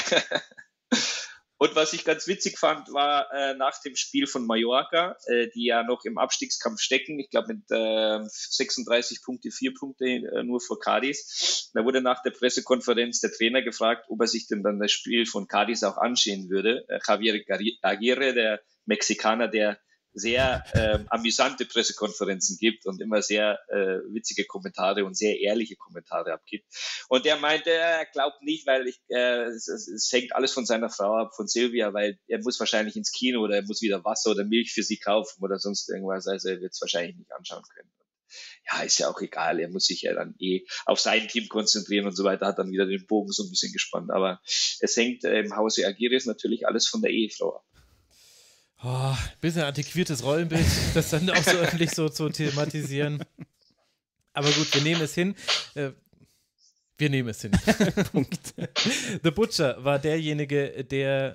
[SPEAKER 4] Und was ich ganz witzig fand, war äh, nach dem Spiel von Mallorca, äh, die ja noch im Abstiegskampf stecken, ich glaube mit äh, sechsunddreißig Punkte, vier Punkte äh, nur vor Cádiz. Da wurde nach der Pressekonferenz der Trainer gefragt, ob er sich denn dann das Spiel von Cádiz auch ansehen würde. Äh, Javier Aguirre, der Mexikaner, der sehr äh, amüsante Pressekonferenzen gibt und immer sehr äh, witzige Kommentare und sehr ehrliche Kommentare abgibt. Und der meinte, er glaubt nicht, weil ich, äh, es, es hängt alles von seiner Frau ab, von Silvia, weil er muss wahrscheinlich ins Kino oder er muss wieder Wasser oder Milch für sie kaufen oder sonst irgendwas, also er wird es wahrscheinlich nicht anschauen können. Ja, ist ja auch egal, er muss sich ja dann eh auf sein Team konzentrieren und so weiter, hat dann wieder den Bogen so ein bisschen gespannt, aber es hängt äh, im Hause Aguirre natürlich alles von der Ehefrau ab.
[SPEAKER 1] Oh, bisschen antiquiertes Rollenbild, das dann auch so öffentlich so zu thematisieren. Aber gut, wir nehmen es hin. Äh, wir nehmen es hin. Punkt. The Butcher war derjenige, der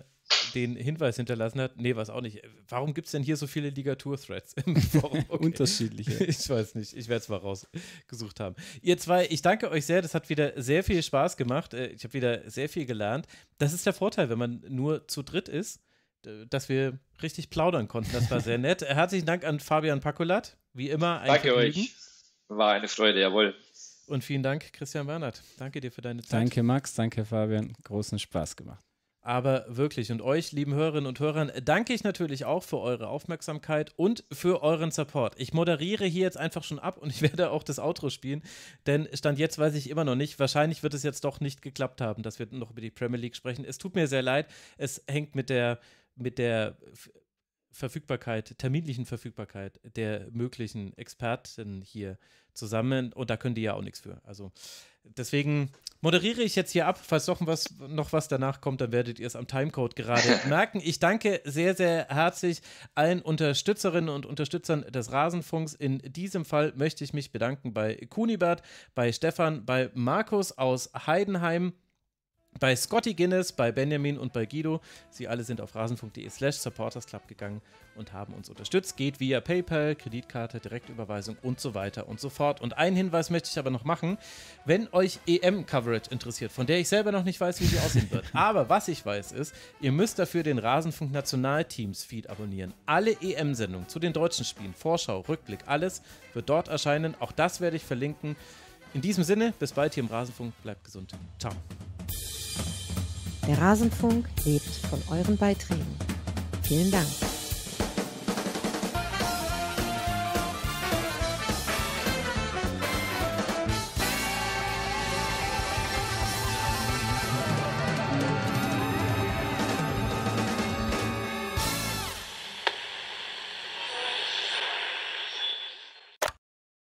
[SPEAKER 1] den Hinweis hinterlassen hat. Nee, was auch nicht. Warum gibt es denn hier so viele Ligatur-Threads im Forum? Okay.
[SPEAKER 5] Unterschiedliche.
[SPEAKER 1] Ich weiß nicht. Ich werde es mal rausgesucht haben. Ihr zwei, ich danke euch sehr. Das hat wieder sehr viel Spaß gemacht. Ich habe wieder sehr viel gelernt. Das ist der Vorteil, wenn man nur zu dritt ist, dass wir richtig plaudern konnten. Das war sehr nett. Herzlichen Dank an Fabian Pakulat. Wie immer ein
[SPEAKER 4] Danke
[SPEAKER 1] Vergnügen.
[SPEAKER 4] euch. War eine Freude, jawohl.
[SPEAKER 1] Und vielen Dank, Christian Bernhard. Danke dir für deine Zeit.
[SPEAKER 5] Danke, Max. Danke, Fabian. Großen Spaß gemacht.
[SPEAKER 1] Aber wirklich. Und euch, lieben Hörerinnen und Hörern, danke ich natürlich auch für eure Aufmerksamkeit und für euren Support. Ich moderiere hier jetzt einfach schon ab und ich werde auch das Outro spielen, denn Stand jetzt weiß ich immer noch nicht. Wahrscheinlich wird es jetzt doch nicht geklappt haben, dass wir noch über die Premier League sprechen. Es tut mir sehr leid. Es hängt mit der, mit der Verfügbarkeit, terminlichen Verfügbarkeit der möglichen Experten hier zusammen und da können die ja auch nichts für. Also deswegen moderiere ich jetzt hier ab. Falls doch was, noch was danach kommt, dann werdet ihr es am Timecode gerade merken. Ich danke sehr, sehr herzlich allen Unterstützerinnen und Unterstützern des Rasenfunks. In diesem Fall möchte ich mich bedanken bei Kunibert, bei Stefan, bei Markus aus Heidenheim, bei Scotty Guinness, bei Benjamin und bei Guido. Sie alle sind auf rasenfunk.de slash supportersclub gegangen und haben uns unterstützt. Geht via PayPal, Kreditkarte, Direktüberweisung und so weiter und so fort. Und einen Hinweis möchte ich aber noch machen. Wenn euch E M-Coverage interessiert, von der ich selber noch nicht weiß, wie sie aussehen wird, aber was ich weiß ist, ihr müsst dafür den Rasenfunk Nationalteams-Feed abonnieren. Alle E M-Sendungen zu den deutschen Spielen, Vorschau, Rückblick, alles wird dort erscheinen. Auch das werde ich verlinken. In diesem Sinne, bis bald hier im Rasenfunk. Bleibt gesund. Ciao.
[SPEAKER 2] Der Rasenfunk lebt von euren Beiträgen. Vielen Dank.